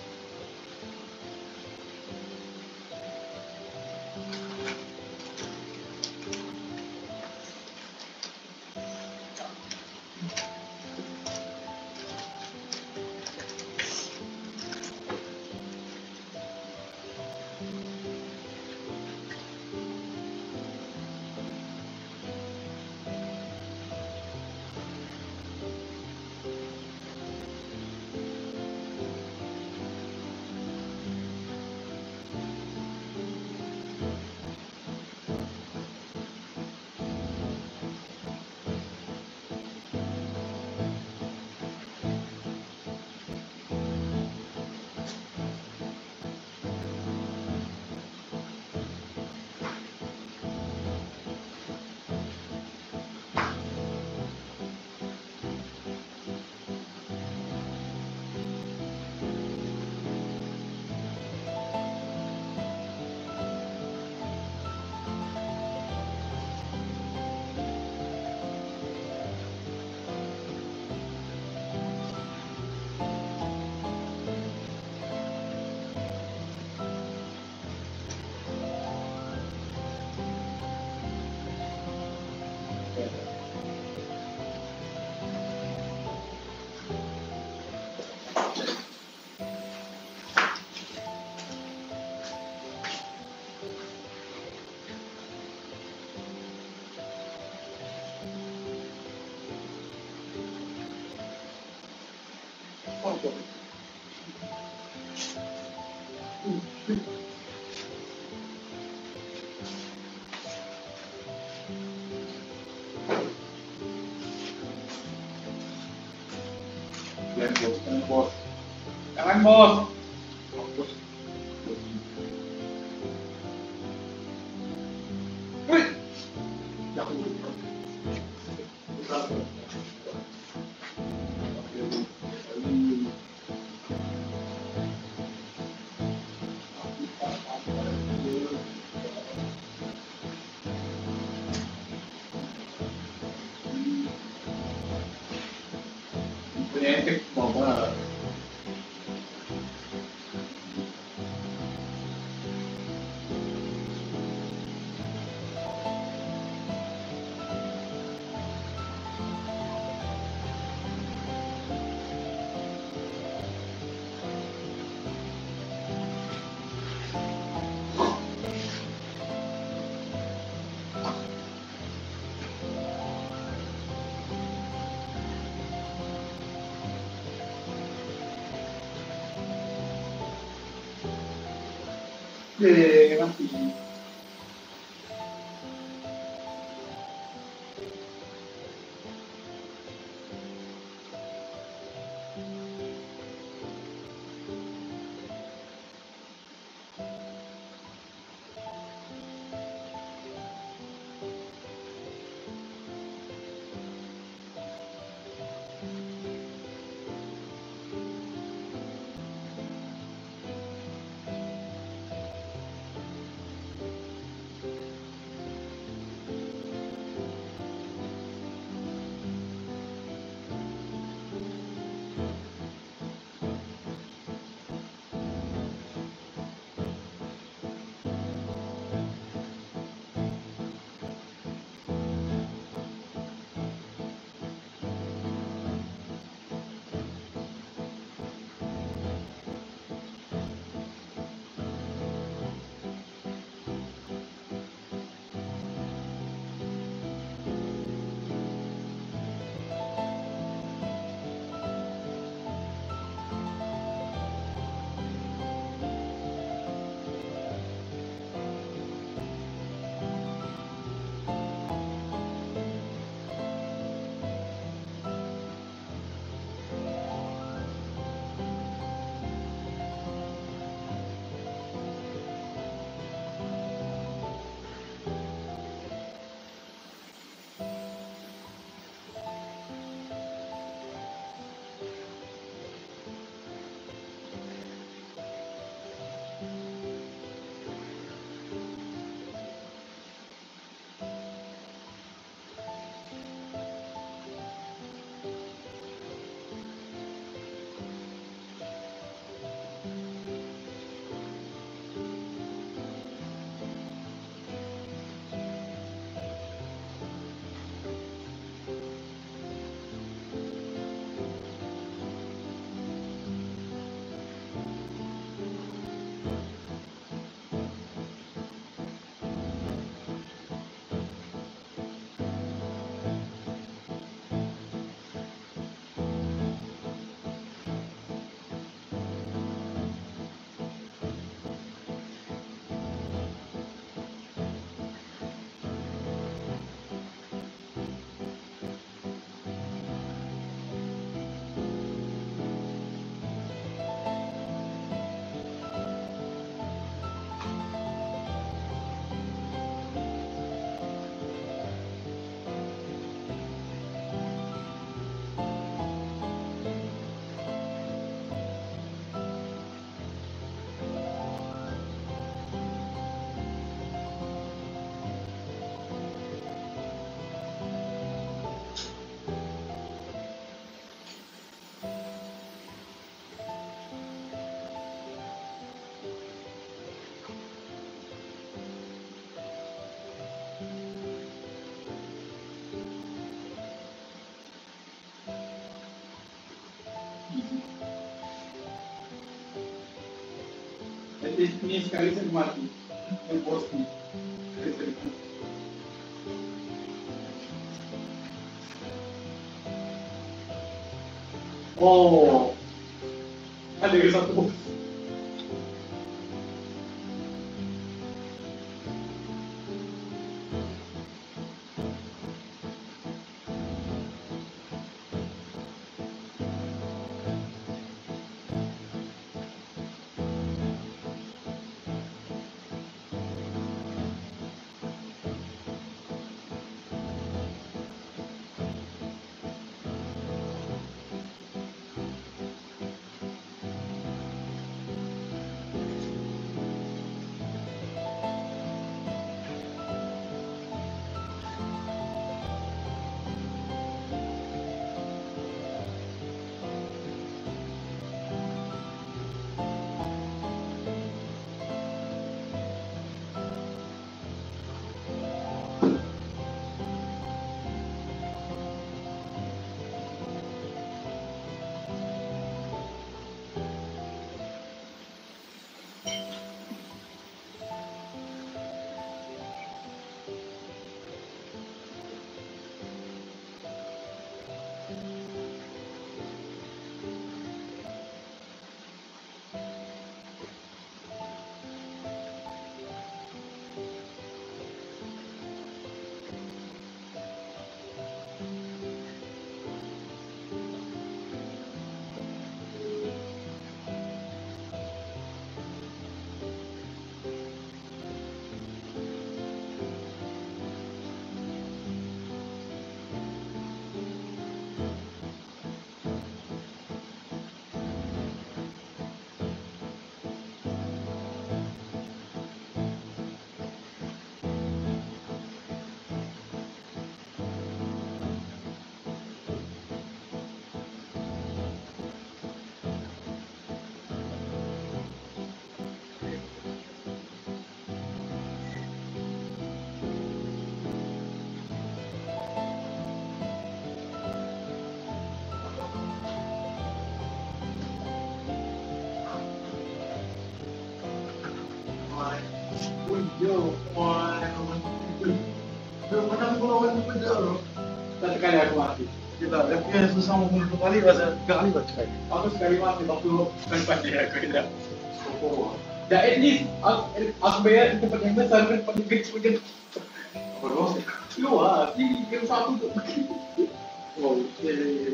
Jangan bos, jangan bos. Wih, penyakit bawa. Eh, mati. ini sekali saya mati. Yang bos ni. Oh, ada satu bos. Yo, wah, belum pernah melawan benda loh. Satu kali aku mati. Kita, tapi yang susah mau bunuh dua kali, rasa tiga kali baca sekali. Aku sekali mati, waktu sekali pasti aku tidak. Oh, ya at least aku bayar di tempat yang besar kan, pada kecil-kecil. Apa bos? Luar, ini yang satu tuh. Oh, okay.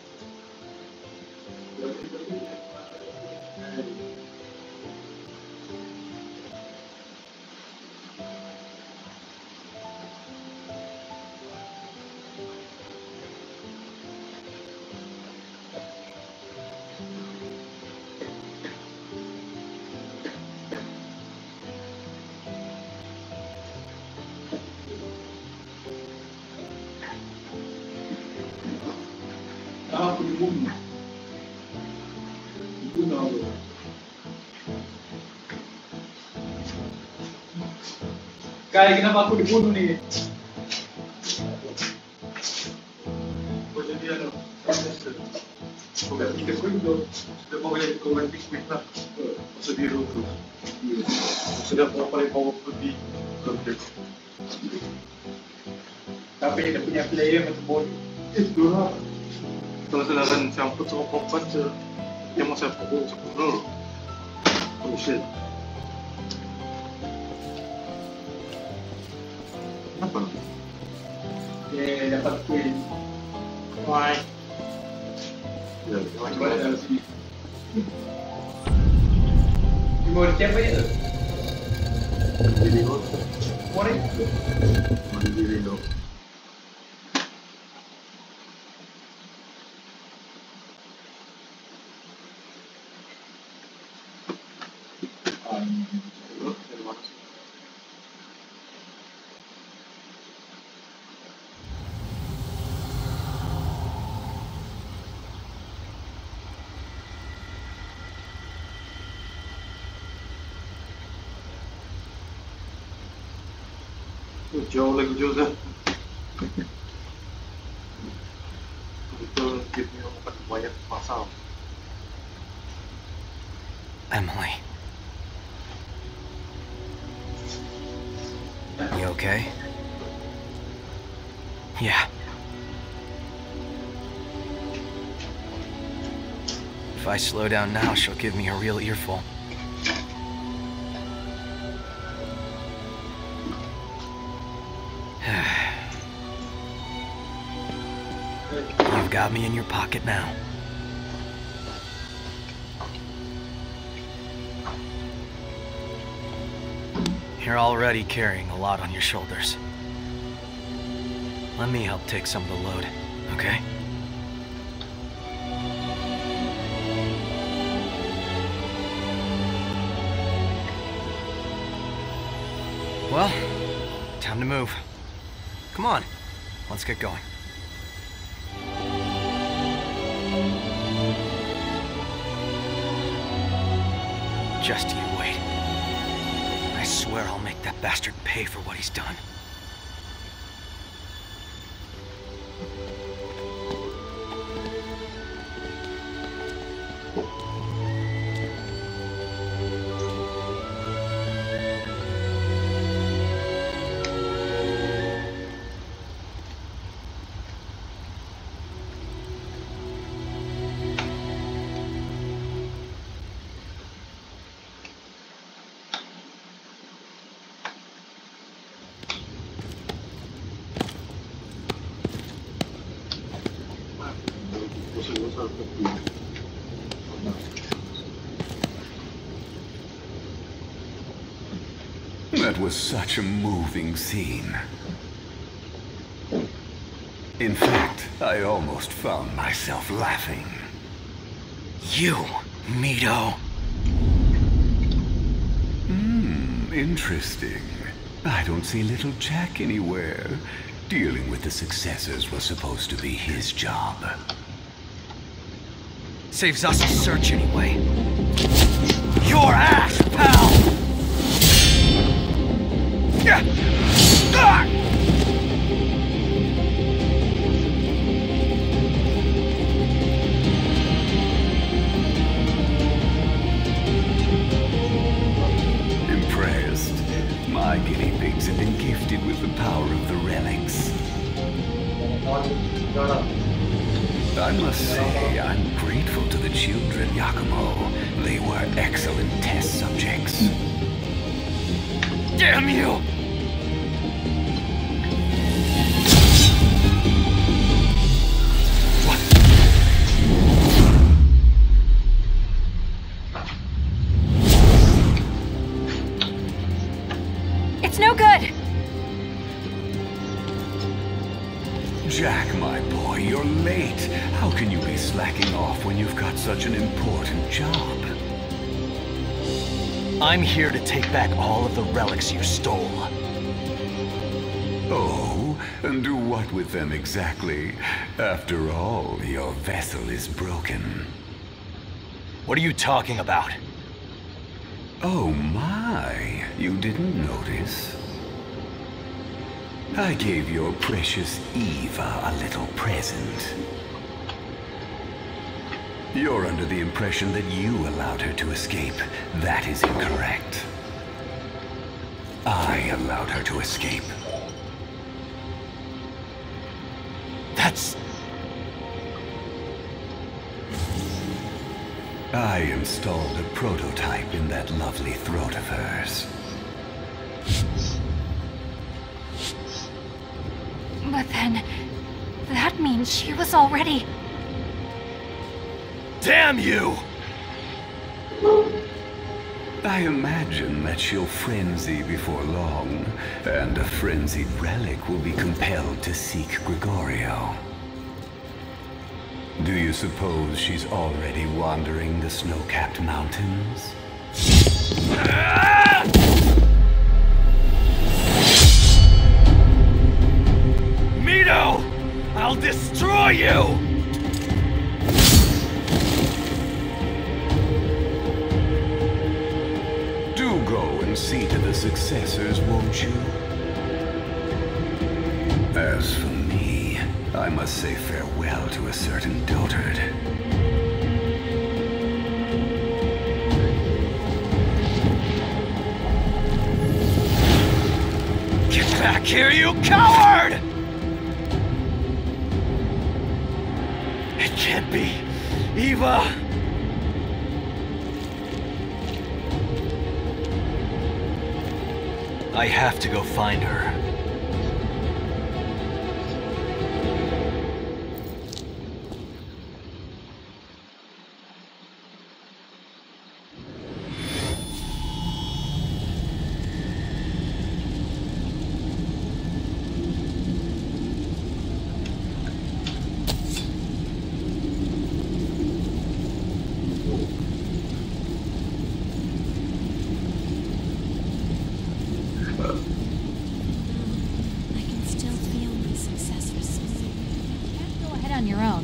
Aku dibunuh. Dibunuh aku. Kayak kenapa aku dibunuh nih? Oh jadi ano, kung gak kita ko ito, sudah mo kaya kung gak quick na, sa biro ko. Sudah mo pala yung power di context. Tapi dia punya player macam body. Itu lah. Kalau sedangkan campur sama kompas yang masa pukul sepuluh. Oh shit. Apa? Ya dapat queen. Why? Ya, coba dari sini. Di mau siapa ya? Di mau. Mau ni? Mau di video. Jauh lagi jauh dah. Betul, dia punya obat banyak pasal. Emily. okay? Yeah. If I slow down now, she'll give me a real earful. You've got me in your pocket now. You're already carrying a lot on your shoulders. Let me help take some of the load, okay? Well, time to move. Come on, let's get going. Just you wait. I swear I'll make that bastard pay for what he's done. That was such a moving scene. In fact, I almost found myself laughing. You, Mito. Hmm, interesting. I don't see little Jack anywhere. Dealing with the successors was supposed to be his job. Saves us a search anyway. Your ass, pal! Yeah. Ah! Impressed. My guinea pigs have been gifted with the power of the relics. I must say, I'm grateful to the children, Yakumo. They were excellent test subjects. Damn you! It's no good! Jack, my boy, you're late. How can you be slacking off when you've got such an important job? I'm here to take back all of the relics you stole. Oh, and do what with them exactly? After all, your vessel is broken. What are you talking about? Oh my, you didn't notice? I gave your precious Eva a little present. You're under the impression that you allowed her to escape. That is incorrect. I allowed her to escape. That's... I installed a prototype in that lovely throat of hers. But then, that means she was already... Damn you! I imagine that she'll frenzy before long, and a frenzied relic will be compelled to seek Gregorio. Do you suppose she's already wandering the snow-capped mountains? Ah! Mito! I'll destroy you! Do go and see to the successors, won't you? As for me, I must say farewell to a certain dotard. Get back here, you coward! It can't be. Eva! I have to go find her. On your own.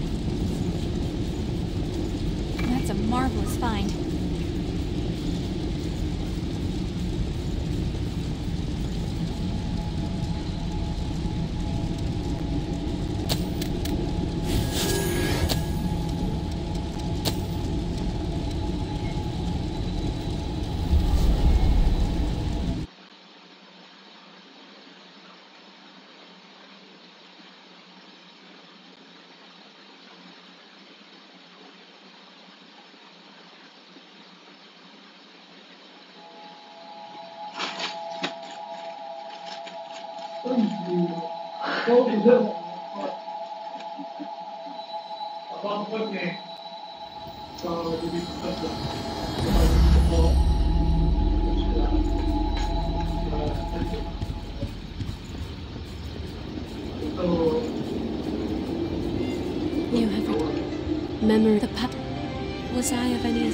That's a marvelous find. You have a memory. The pup. Was I of any?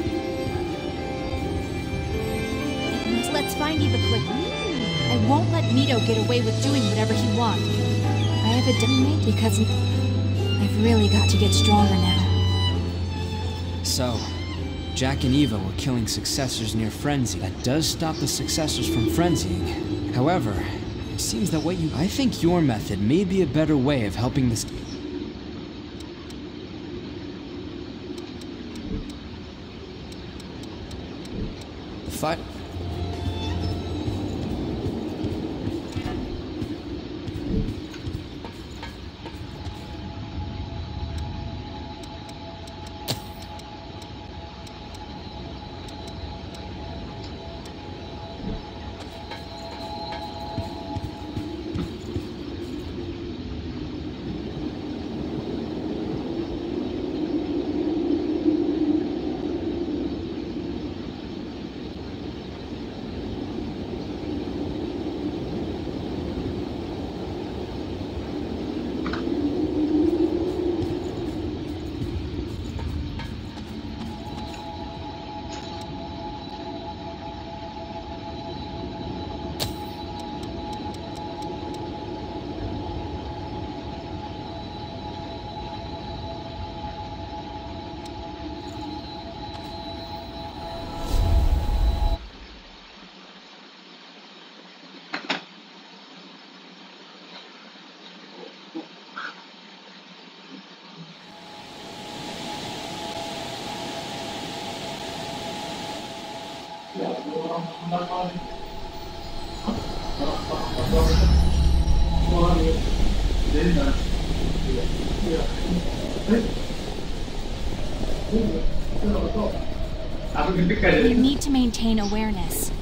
Let's find Eva quickly. I won't let Mito get away with doing whatever he wants. I have a demand because I've really got to get stronger now. So, Jack and Eva were killing successors near Frenzy. That does stop the successors from frenzying. However, it seems that what you... I think your method may be a better way of helping this... The fight... You need to maintain awareness.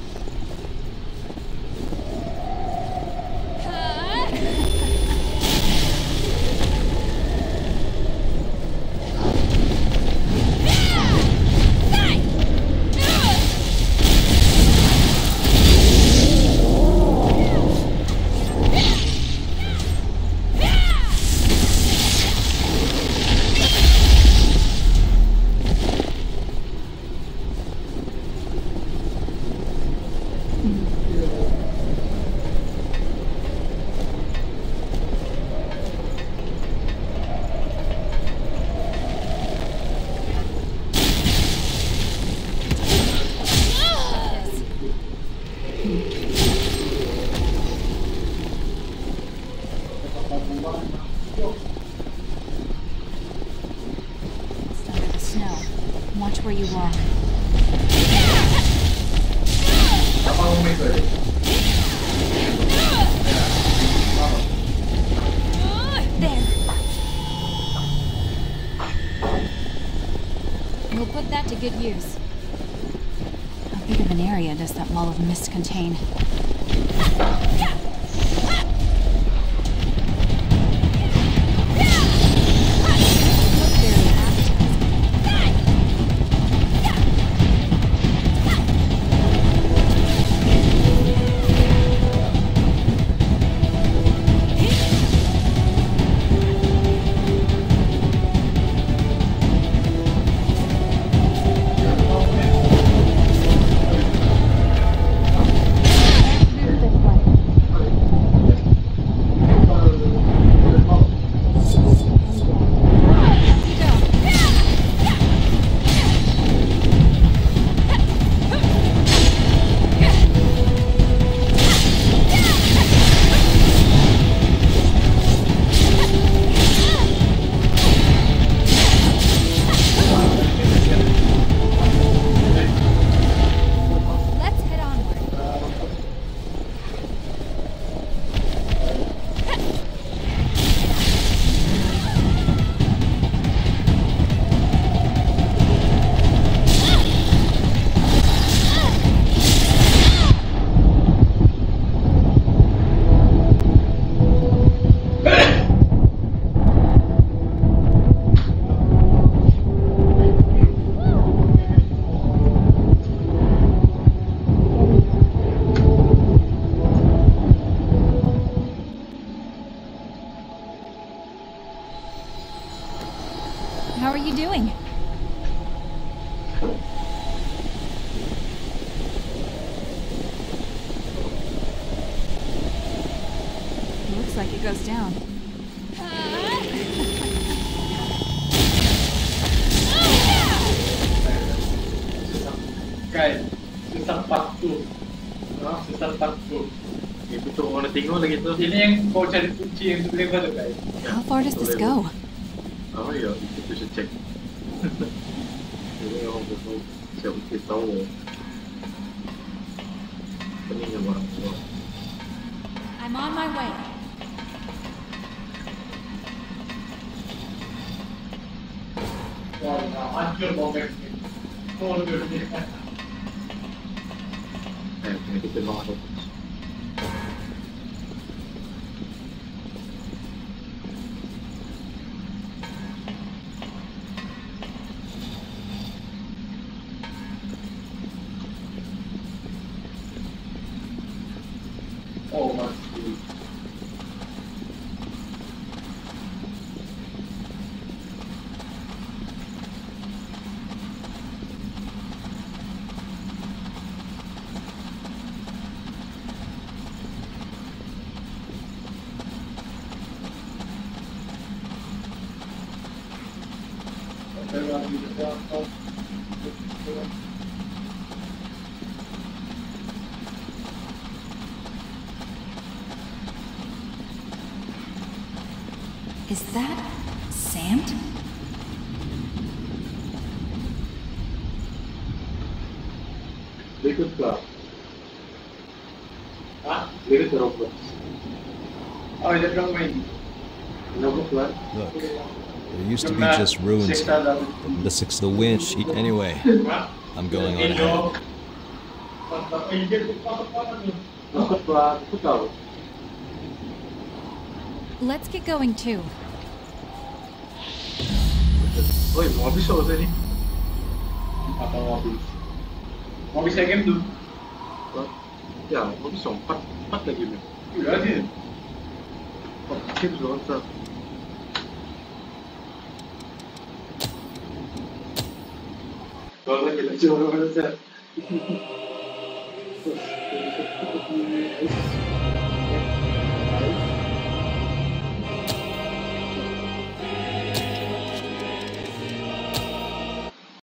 Watch where you walk. We'll put that to good use. How big of an area does that wall of mist contain? How are you doing? Looks like it goes down. Guys, susah paku. Ah, susah paku. Itu tuh orang tengok lagi tu. Ini yang kau cari kunci yang sebelah mana, guys? How far does this go? Oh ya, itu bisa cek. Ini orang tu siapa kita tahu. Pening orang tua. I'm on my way. Wah, nah, hancur bobek ni. Oh, ni. Eh, ini kita mau apa? Oh, masih. Is that sand? Liquid flour. Hah? Liquid robot. Oh, is that wrong way? Robot flour. Look, there used to be just ruins here. This is the wind sheet anyway. I'm going on ahead. Robot flour. Aku tahu. Let's get going too. Oh, mau habis so tadi. Apa mau habis? Mau habis game tu? Ya, mau habis so empat empat lagi ni. Ya sih. Oh, kira sudah tak. Kalau lagi lagi orang mana